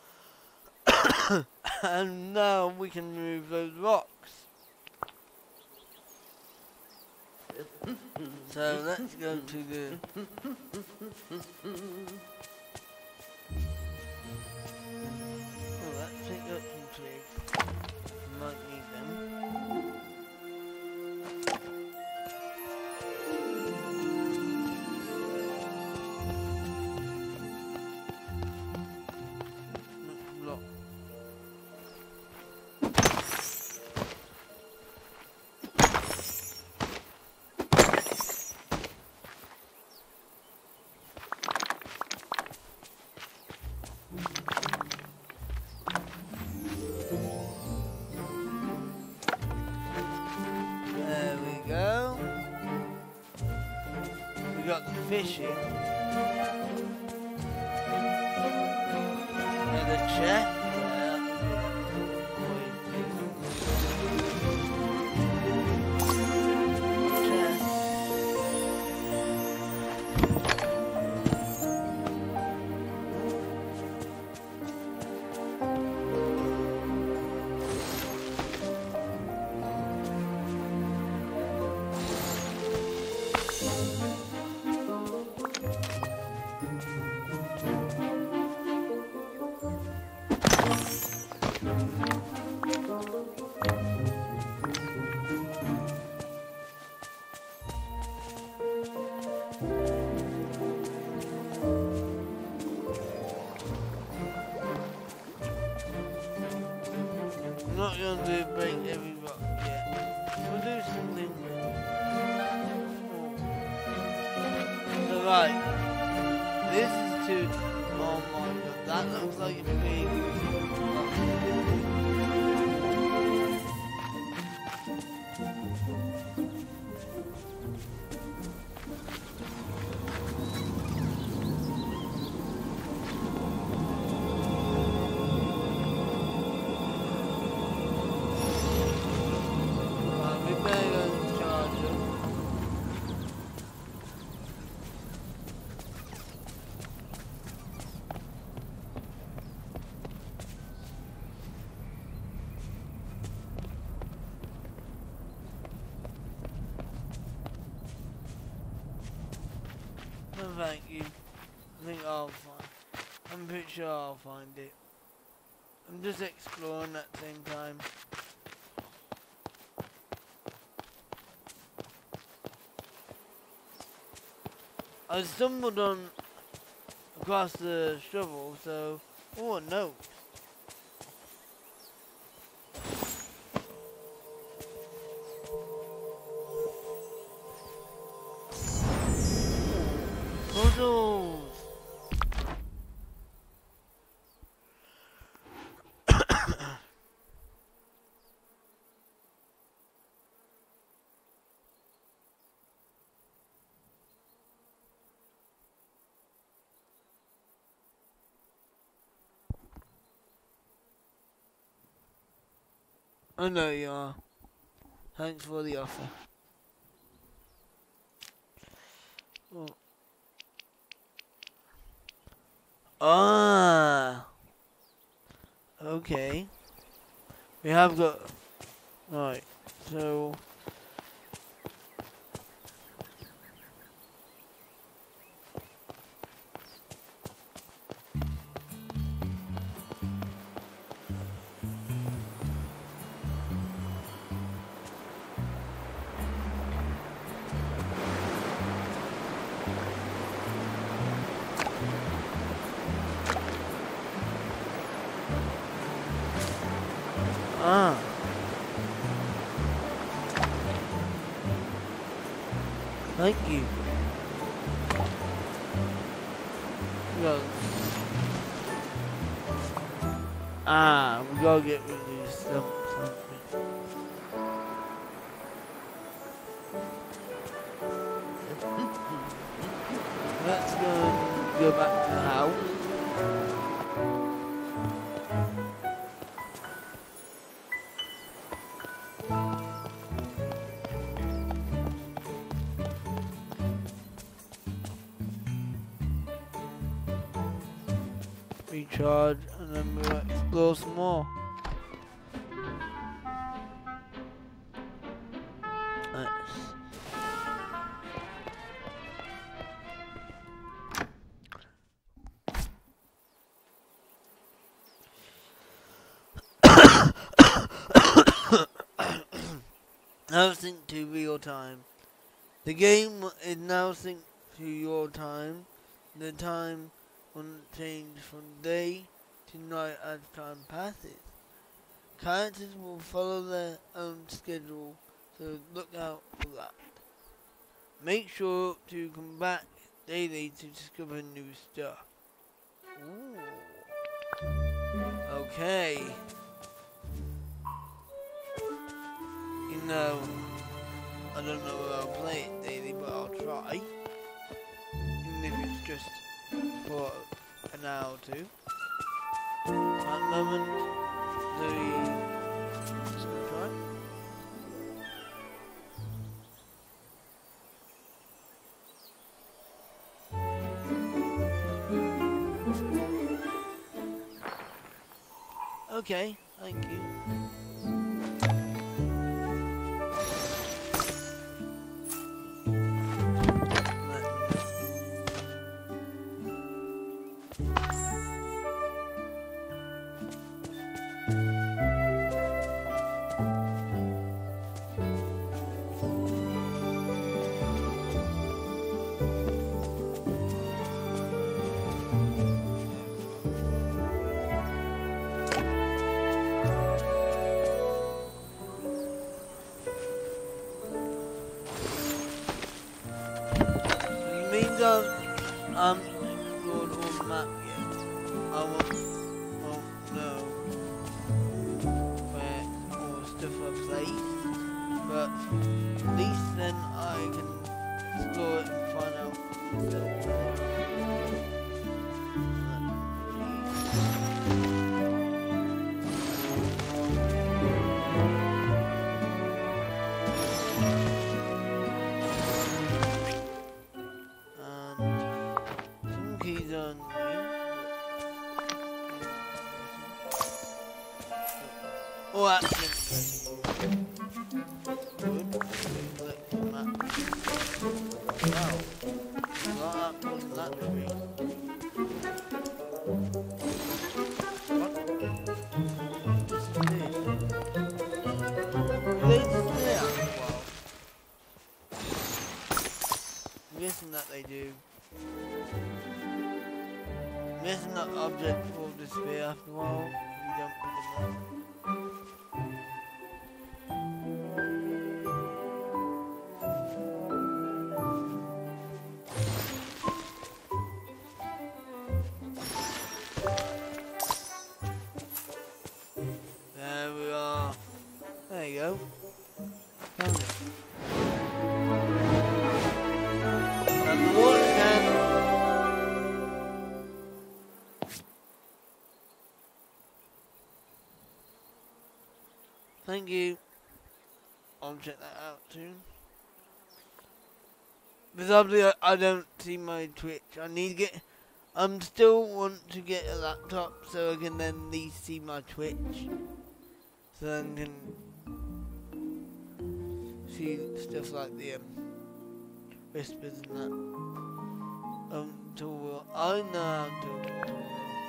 And now we can remove those rocks. So let's go to the... Oh, let's pick up some twigs. Might need them. Block. There we go. We got the fishing. And the chest. I'm not going to break every rock yet. We'll do something. So right, this is to. Oh my god, that looks like a big. No, thank you. I think I'll find. I'm pretty sure I'll find it. I'm just exploring at the same time. I stumbled on across the shovel, so oh no. Puzzles. I know you are. Thanks for the offer. Oh. Ah. Okay. We have got. Right. So. Ah. Thank you. Well. Ah, we gotta get rid of these stuff. Let's go and go back to the house. Recharge, and then we'll explore some more. Nice. now synced to real time. The game is now synced to your time. The time will change from day to night as time passes. Characters will follow their own schedule, so look out for that. Make sure to come back daily to discover new stuff. Ooh. Okay. You know, I don't know if I'll play it daily, but I'll try. Even if it's just for an hour or two. At the moment, the... Let's try. Okay, thank you. Um, um, explored all the map yet. I won't, won't know where all the stuff I played, but at least then I can explore it and find out myself. Oh, that's good. Collect the map. Wow. Not that was that tree. What? Disappeared. They disappear? Wow. I'm guessing that they do. I'm guessing that objects will disappear after a while if you don't put them on. There we are. There you go. Found it. And the water can. Thank you. I'll check that out soon. Because obviously I, I don't see my Twitch. I need to get. I'm still want to get a laptop so I can then at least see my Twitch. So then I can see stuff like the um, whispers and that. Um, tutorial. I know how to tutorial.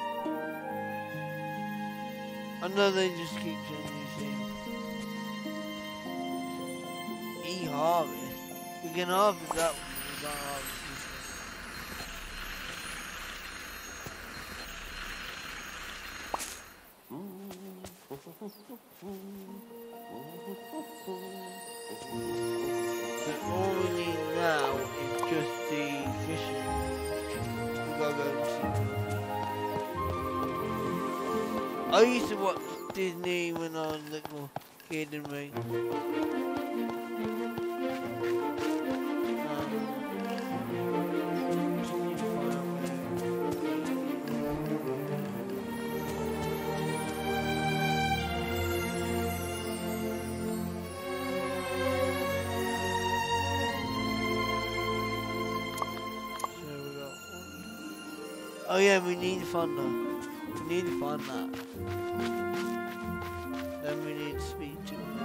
I know they just keep changing. E-harvest. We can harvest that one. We can't harvest this So all we need now is just the fishing. We gotta go and see. I used to watch Disney when I was a little kid and me. Oh yeah, we need to find that. We need to find that. Then we need to speak to him.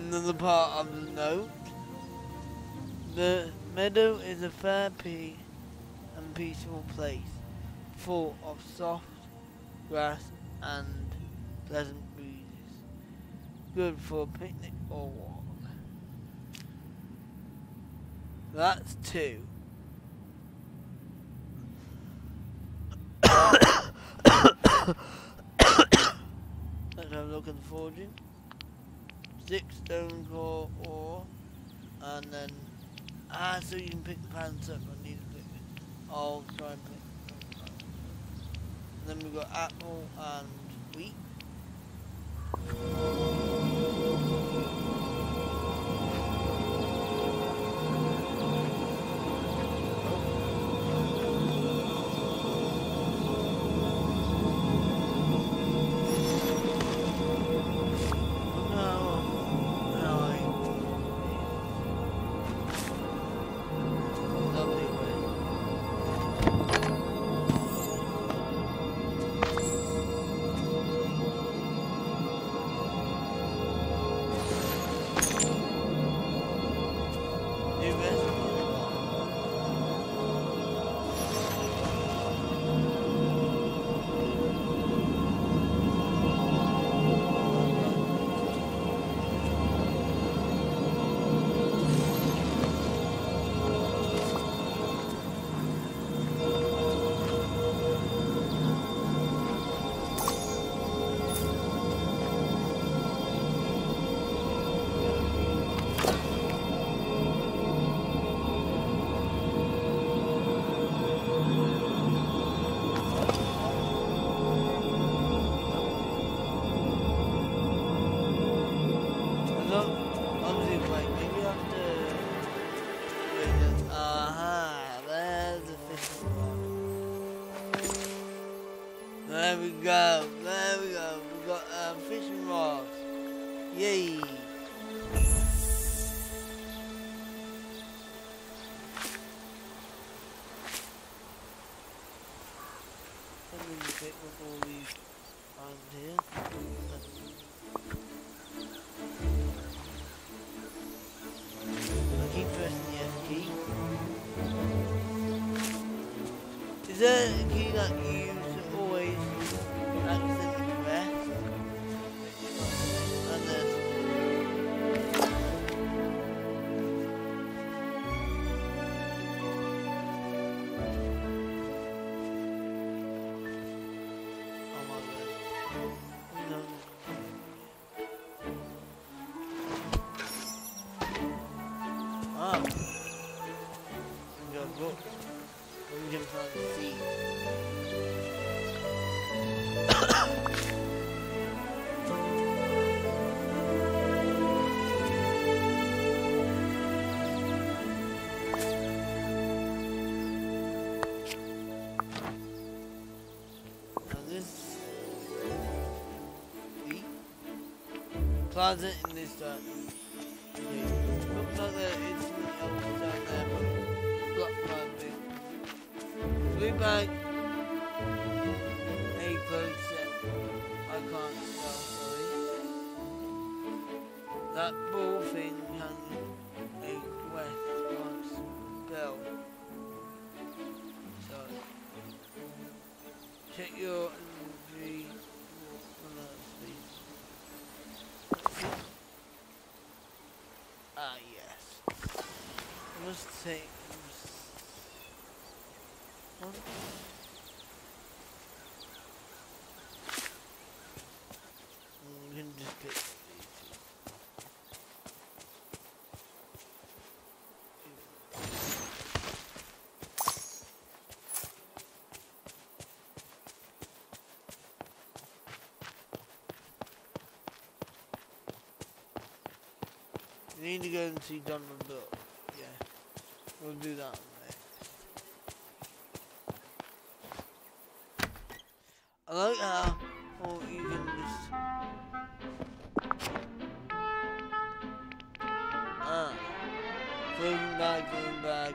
Another part of the note. The meadow is a fair pe and peaceful place, full of soft grass and pleasant breezes, good for a picnic or walk. That's two. Let's have a look at the forging. Six stone core ore, and then ah, so you can pick the pants up. I need to pick it. I'll try and pick. Then we've got apple and wheat. There we go, there we go. We've got um, fishing rods. Yay! Let me pick up all these around here. I keep pressing the F key. Is there a key that you use to always accidentally press? And then oh my god. No. Ah. We got a book. We can find the seed. Now this the closet in this time. Okay. Looks like there is something else down there, but block closet. Blue bag, a clothes set. I can't spell, sorry. That ball thing hung a quest on spell. Sorry. Check your inventory. Ah, yes. I must take. What? We can just pick these two. We need to go and see Donald Duck. Yeah, we'll do that next. I like how, or you can just ah, floating bag, floating bag.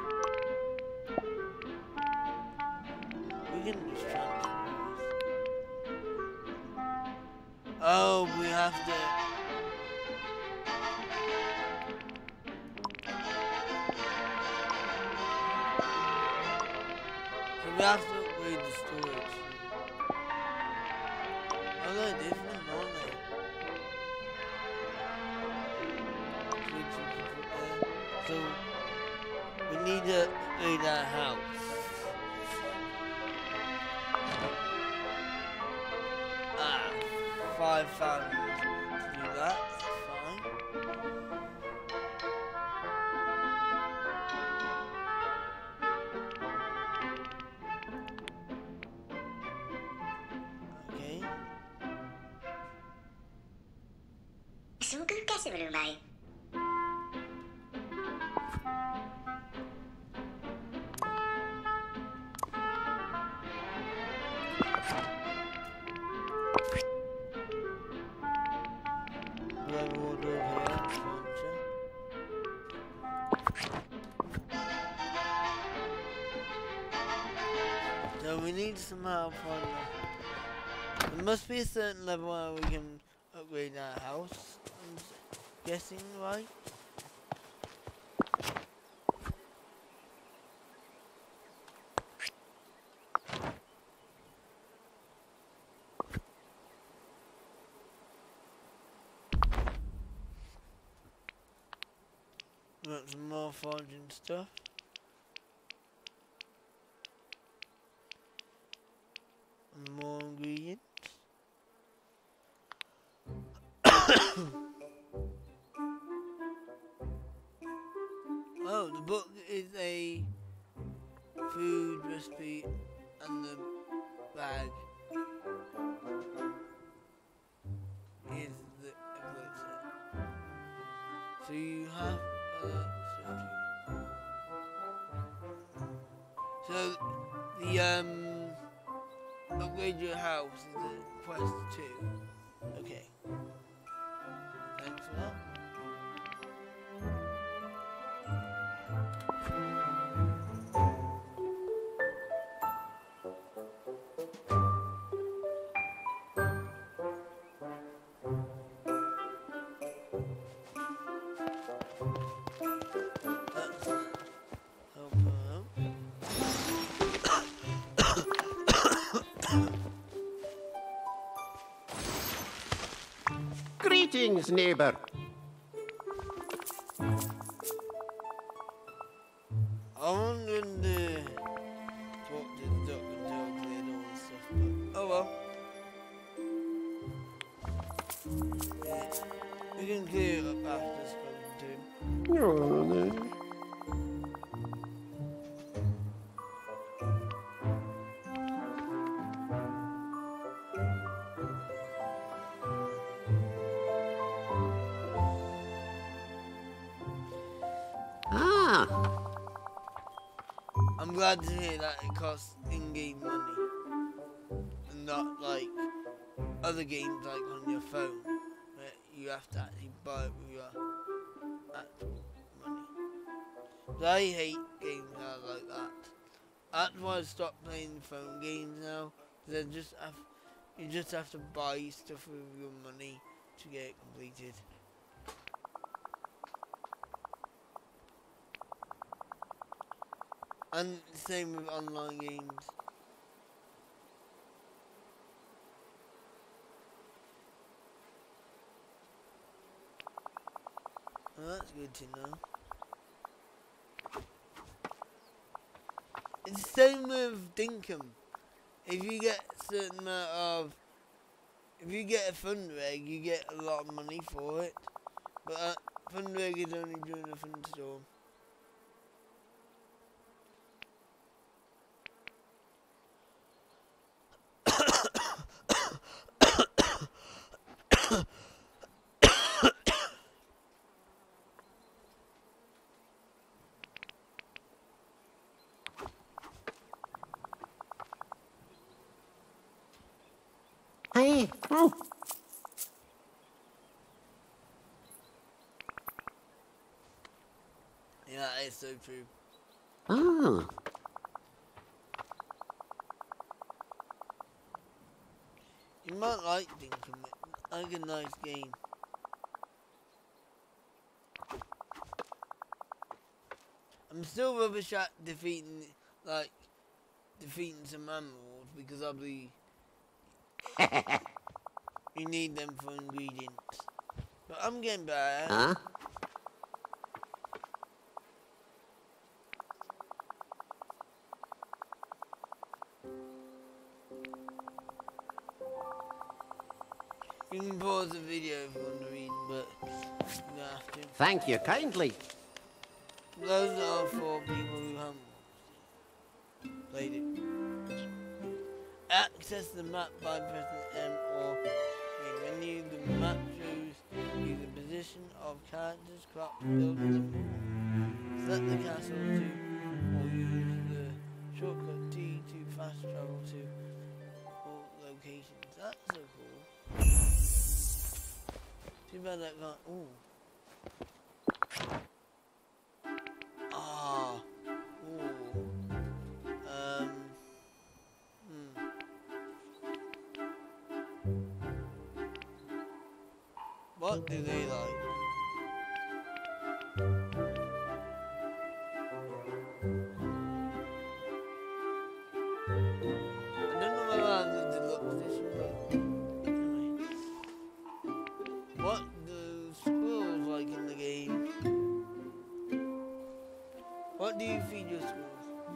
We can just transfer this. Oh, we have to. we have to upgrade the storage. Oh no, there's no more there. So we need to upgrade our house. Ah, five thousand to do that. That's fine. Okay. Sungguh kasih bermain. So we need somehow find the, there must be a certain level where we can upgrade our house. I'm guessing, right? Got some more foraging stuff. And more ingredients. Oh, the book is a food recipe and the bag is the episode. So you have uh, so the um upgrade your house is the quest two. Okay. Thanks for that. Greetings, neighbor. I wondered uh, talk to the duck until I cleared all the stuff, but oh well. Yeah, we can clear it up after spoken to him. Oh, no. I'm glad to hear that it costs in-game money and not like other games like on your phone where you have to actually buy it with your actual money. But I hate games that are like that. That's why I stopped playing phone games now. They just have, you just have to buy stuff with your money to get it completed. And same with online games. Well, that's good to know. It's the same with Dinkum. If you get a certain amount of, if you get a fund reg, you get a lot of money for it. But uh, fund reg is only during a fund storm. Hey. Oh. Yeah, that is so true. Oh. You might like Dinkum, it's like a nice game. I'm still rubbish at defeating, like, defeating some animals because obviously you need them for ingredients. But I'm getting better. Huh? You can pause the video if you want to read, but you don't have to. Thank you kindly. Those are for people who haven't played it. Access the map by pressing M or main menu. The map shows you the position of characters, crops, buildings, and more. Select the castle to, or use the shortcut T to fast travel to all locations. That's so cool. Too bad that can't. Ooh. Ah. Ooh. Um. Hmm. What do they like? I don't know whether I have the deluxe edition, but anyway. What do squirrels like in the game? What do you feed your squirrels?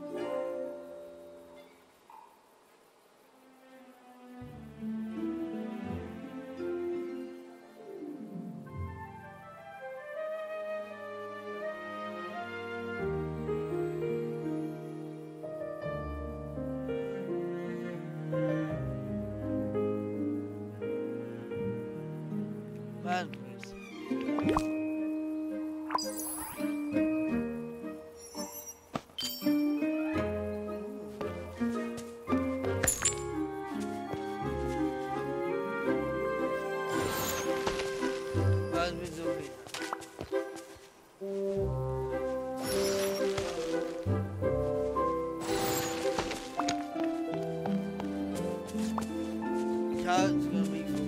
Raspberries. Raspberries will be carrots gonna be cool.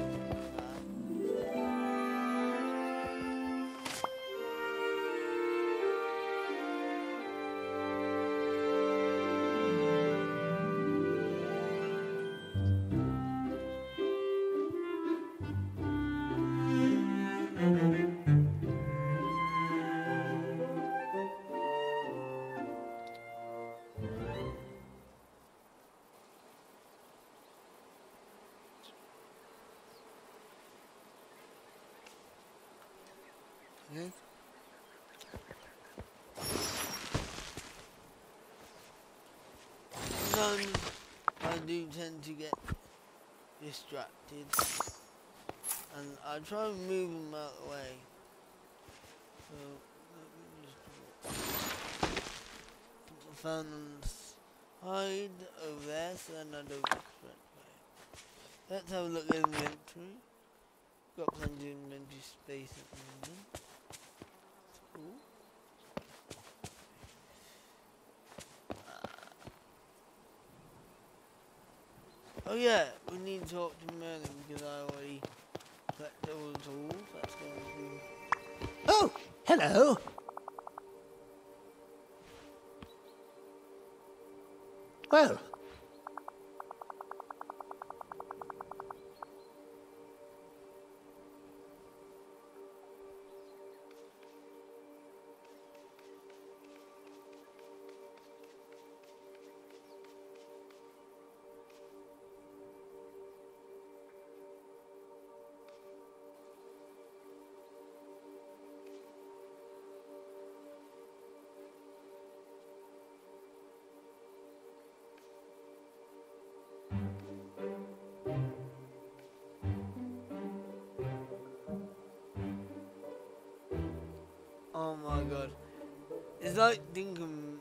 Okay. Sometimes I do tend to get distracted, and I try and move them out of the way. So let me just put the phone on the side over there, so then I don't look correct way. Let's have a look at inventory. Got plenty of inventory space at the moment. Cool. Oh yeah, we need to talk to Merlin because I already collected all the tools. That's going to be... Oh, hello. Well, Oh my god. It's like thinking...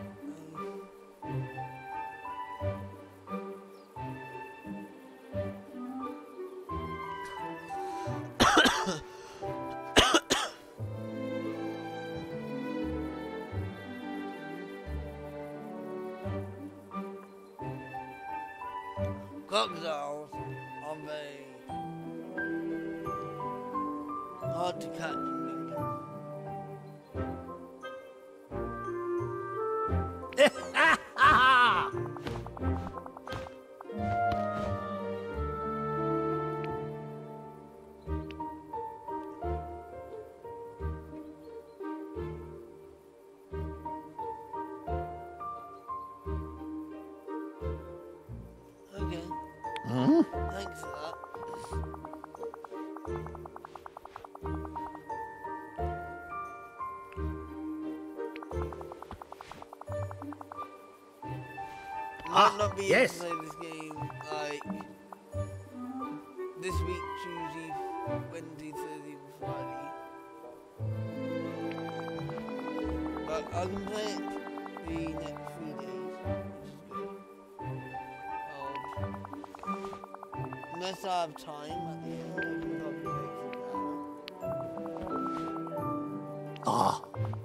Crocodiles are very hard to catch in Lincoln. Hmm? Thanks for that. Ah, Might not be yes. able to play this game like this week, Tuesday, Wednesday, Thursday, and Friday. But I can play it the next three days, which is good. Um, unless I have time at the end, I can probably make some hour. Ah.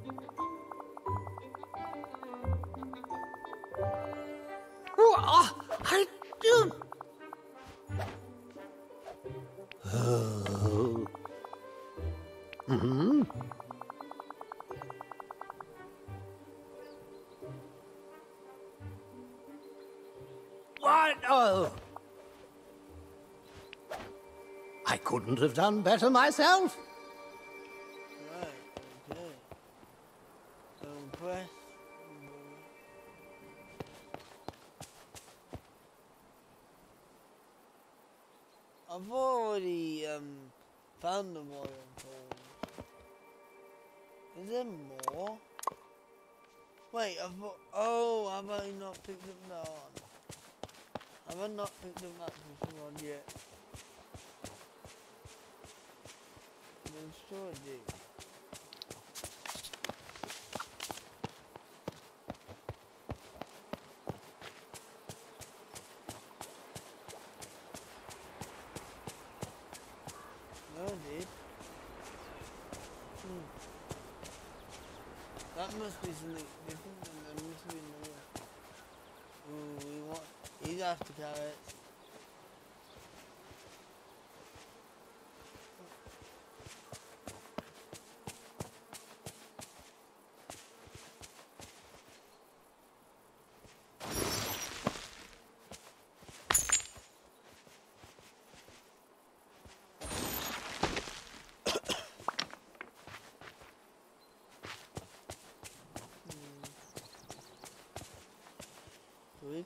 Oh, ah, I do. Oh. Hmm? What? Oh. I couldn't have done better myself. Right, okay. So press. I've already um found the royal falls. Is there more? Wait, I've got, oh, have I not picked up that one? Have I not picked up that fishing rod yet? I'm sure I do. No, I did. Hmm. That must be something different than there must be another. Ooh, we want, he's after carrots. Twig.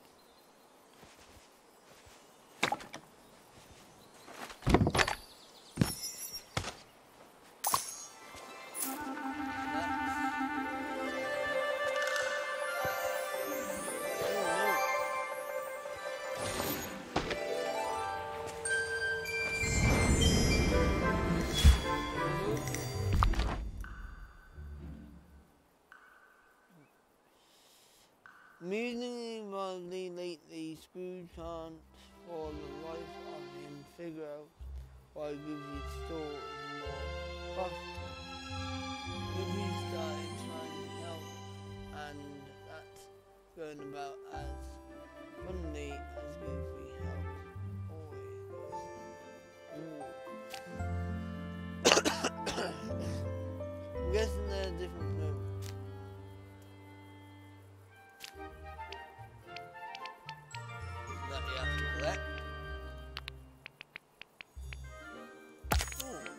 Amusingly wildly lately, Scrooge can't for the life of him figure out why Goofy stole more costume. Goofy started trying to help, and that's going about as funnily as Goofy helps always. Ooh. I'm guessing they're different moves. That you have to collect. Ooh.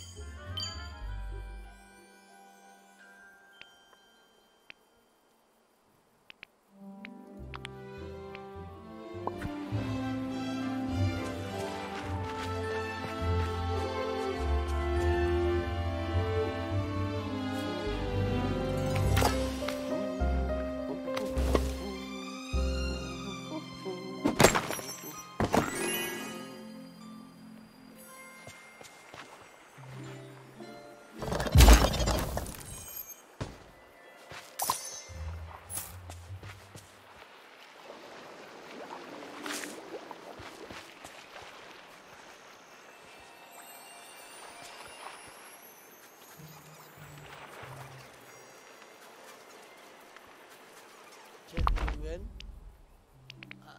Check them again. Ah.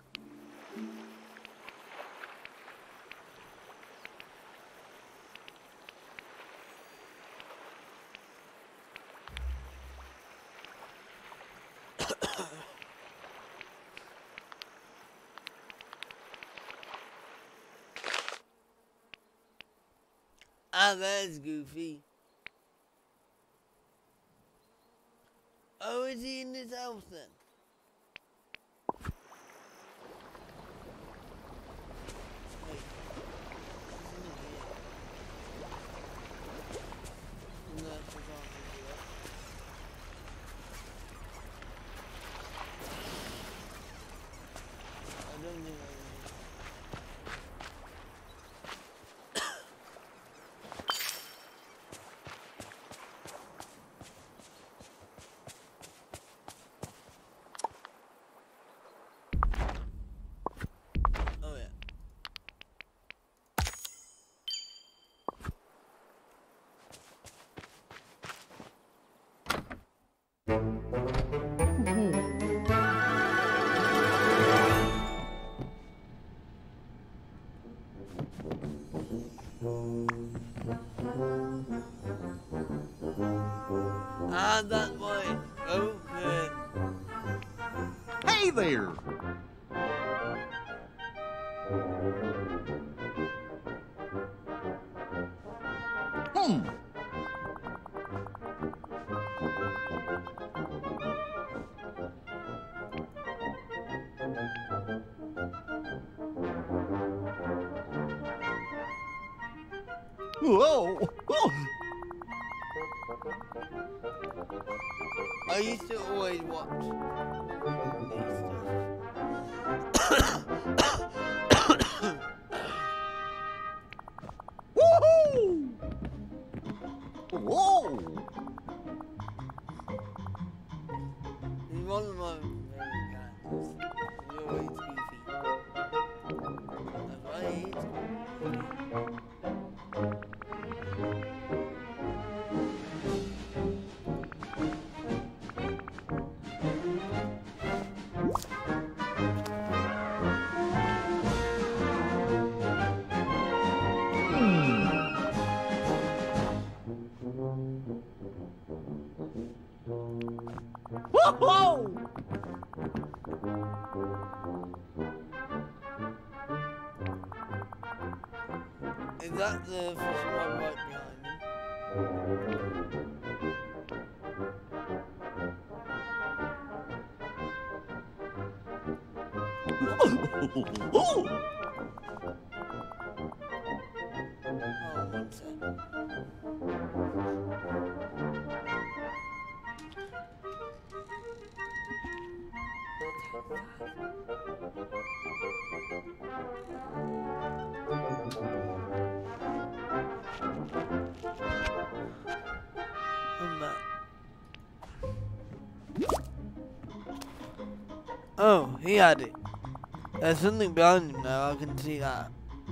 Ah, there's Goofy. Oh, is he in this house then? there. Hmm. Whoa! Oh. I used to always watch these stuff. Woohoo! Whoa! He's one of my favorite characters. He's always goofy. That's why he's goofy. Whoa! Is that the fish one right behind him? Oh! Oh, one sec. I'm back. Oh, he had it. There's something behind him now, I can see that.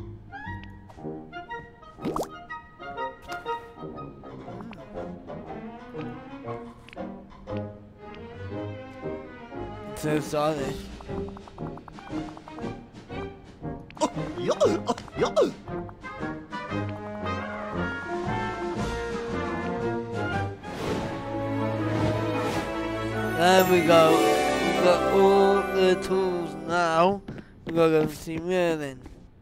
It's so stylish. Oh, yeah, oh, yeah. There we go. We've got all the tools now. We've got to go and see Merlin.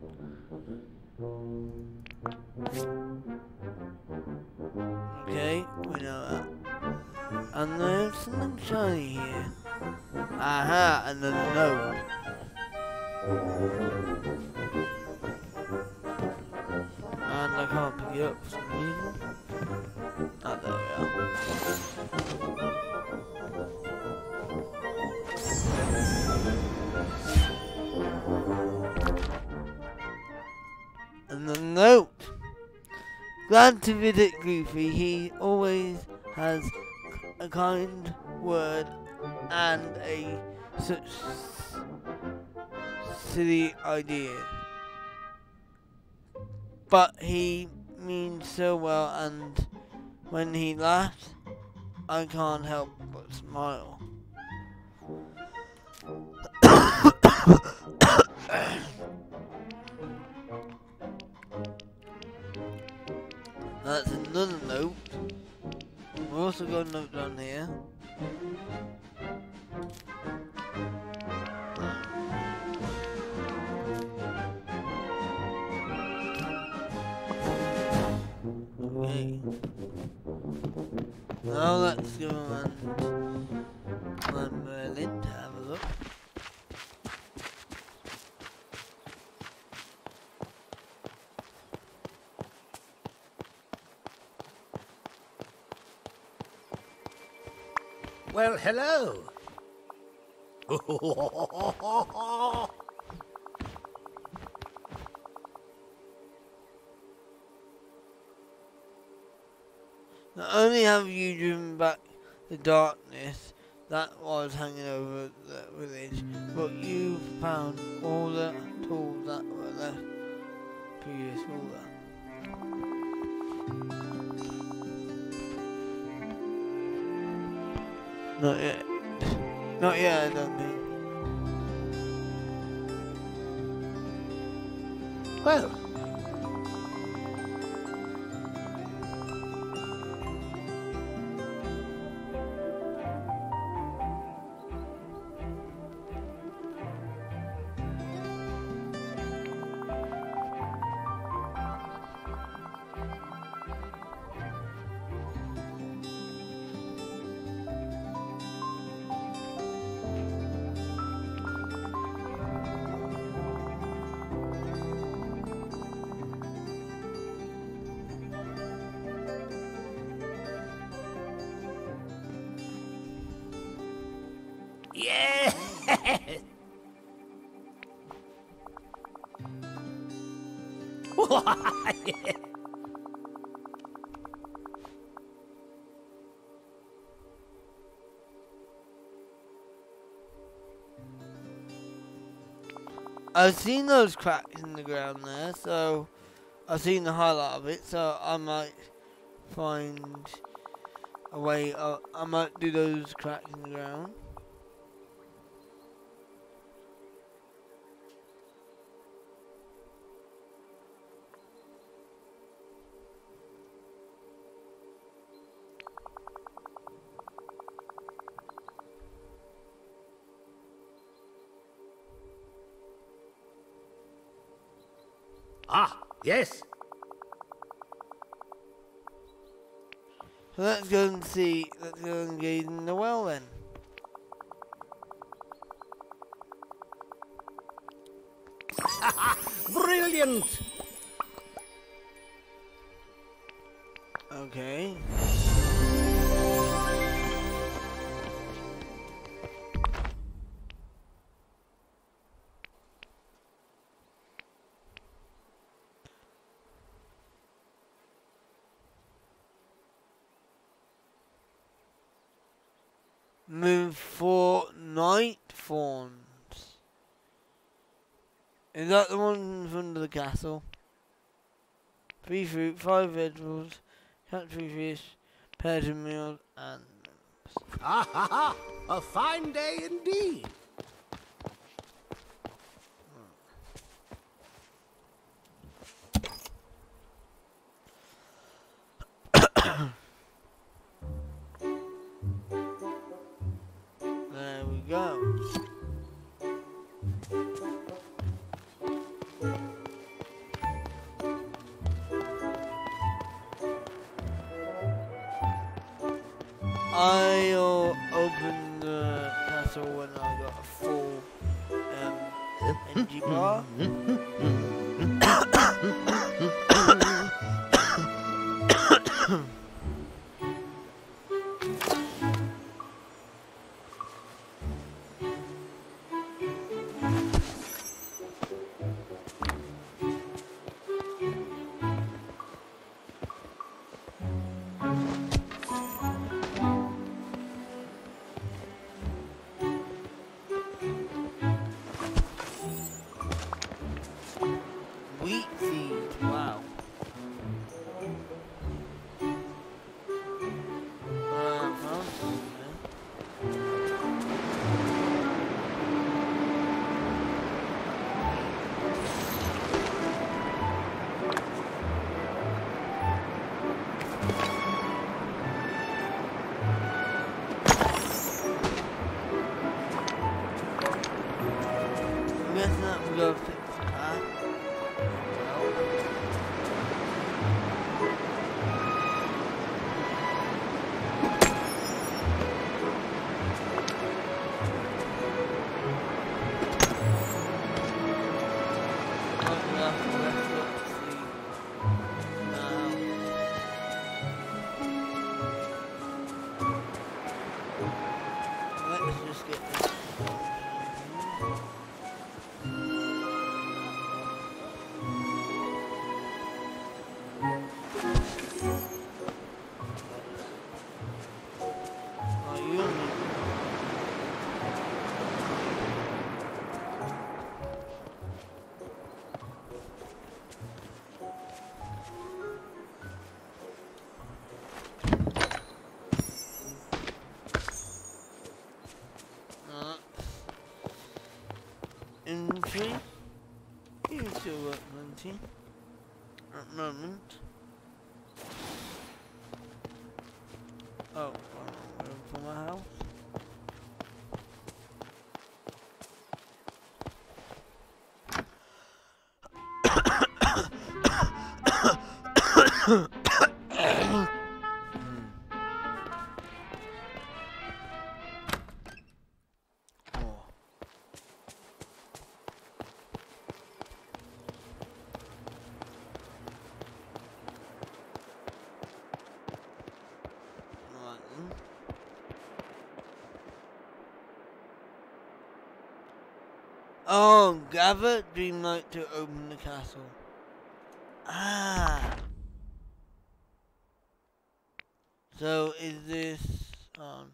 Okay, we know that. And there's something shiny here. Aha, another note. And I can't pick it up for some reason. Ah, there we are. And the note. Glad to visit Goofy. He always has a kind word and a such silly idea. But he means so well, and when he laughs, I can't help but smile. That's another note. We've also got a note down here. Okay. Now let's go and find Merlin to have a look. Well, hello. Not only have you driven back the darkness that was hanging over the village, but you found all the tools that were left previous ruler. Not yet. Not yet, I don't think. Well, Yes! I've seen those cracks in the ground there, so I've seen the highlight of it, so I might find a way. Uh, I might do those cracks in the ground. Ah, yes. So let's go and see. Let's go and get in the well then. Brilliant. Okay. Move for night fawns. Is that the one in front of the castle? Three fruit, five vegetables, catch three fish, pear to meal, and Ah, ha, ha. A fine day indeed. there we go. I'll open the castle when I got a full um, energy bar. Wheat seeds, wow. Uh, found some there. I'm guessing that will go fix the car. Let's just get this. Oh, you don't need Uh, Inventory. You still got plenty at the moment. Oh, I'm going for my house. Oh. Right then. Oh, gather Dreamlight to open the castle. Ah. So is this on?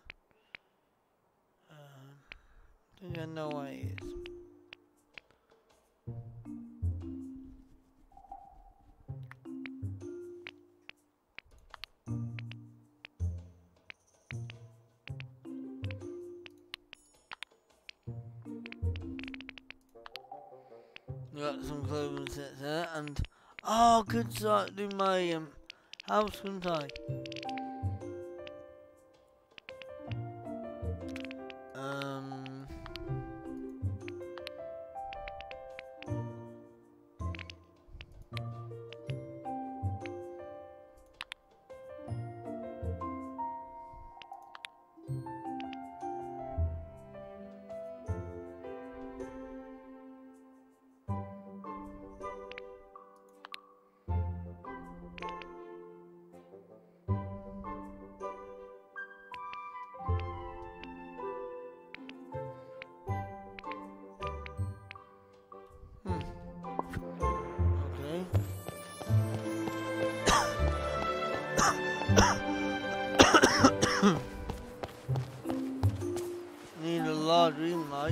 Um, I think I know what it is. Got some clothing sets there, and oh, good start to my um, house, couldn't I? Um, hmm. Okay. Need a large dream light.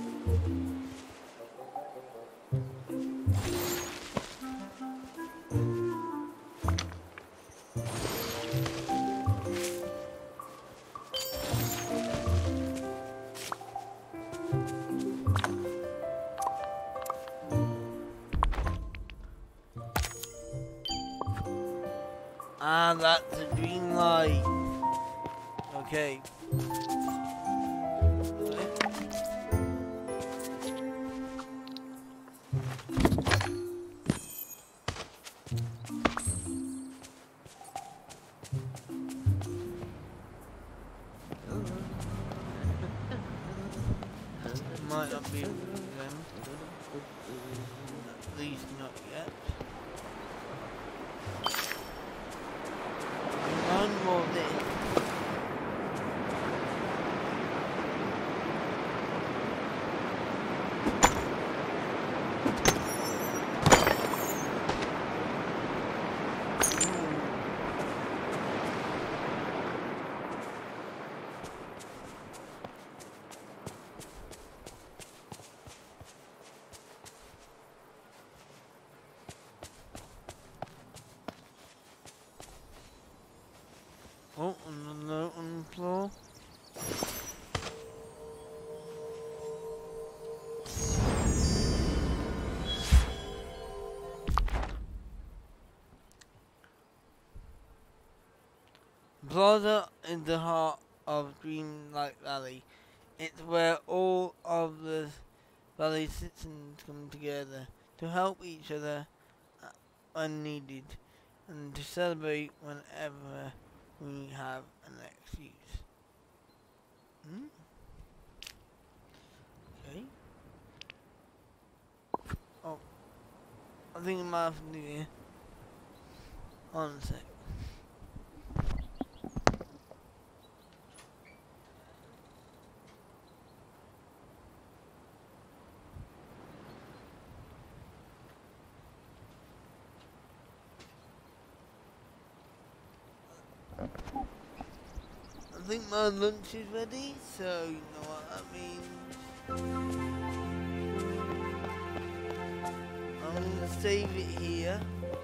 Ah, that's a dream light. Okay. Might not be them. At least not yet. One more of this. Oh, and a note on the floor. Plaza in the heart of Dreamlight Valley. It's where all of the valley's citizens come together to help each other when needed and to celebrate whenever we have an excuse. Hmm? Okay. Oh, I think I might have to do here. Hold on a sec. I think my lunch is ready, so you know what that means. I'm going to save it here.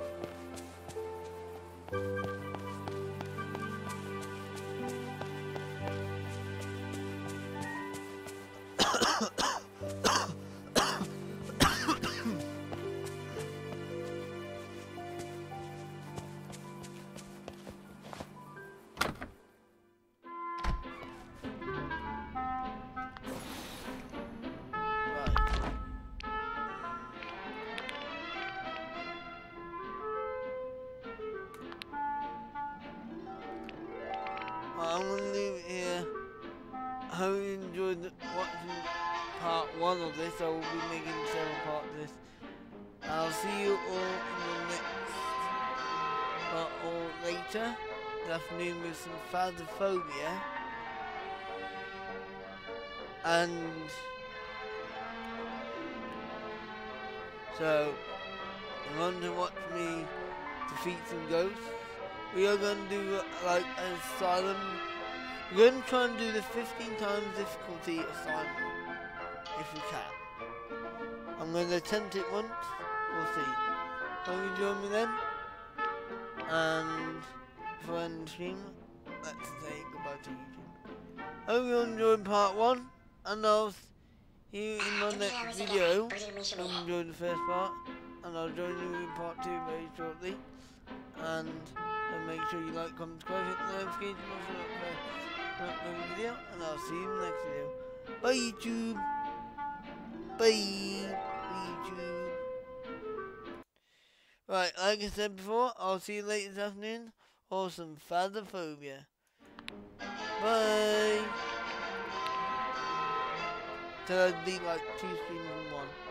I'm going to leave it here. I hope you enjoyed watching part one of this. I will be making several parts of this. I'll see you all in the next part or later. Good afternoon with some phasmophobia. And So, you want to watch me defeat some ghosts? We are going to do like an asylum. We're going to try and do the fifteen times difficulty assignment, if we can. I'm going to attempt it once, we'll see. Hope you join me then. And before I end the stream, let's say goodbye to YouTube. Hope you enjoyed part one, and I'll see you in my next video. Hope you enjoyed the first part, and I'll join you in part two very shortly. And uh, make sure you like, comment, subscribe, hit the notification bell for the video, and I'll see you in the next video. Bye YouTube. Bye. Bye YouTube. Right, like I said before, I'll see you later this afternoon, or some Phasmophobia. Bye. Till I beat like two streams in one.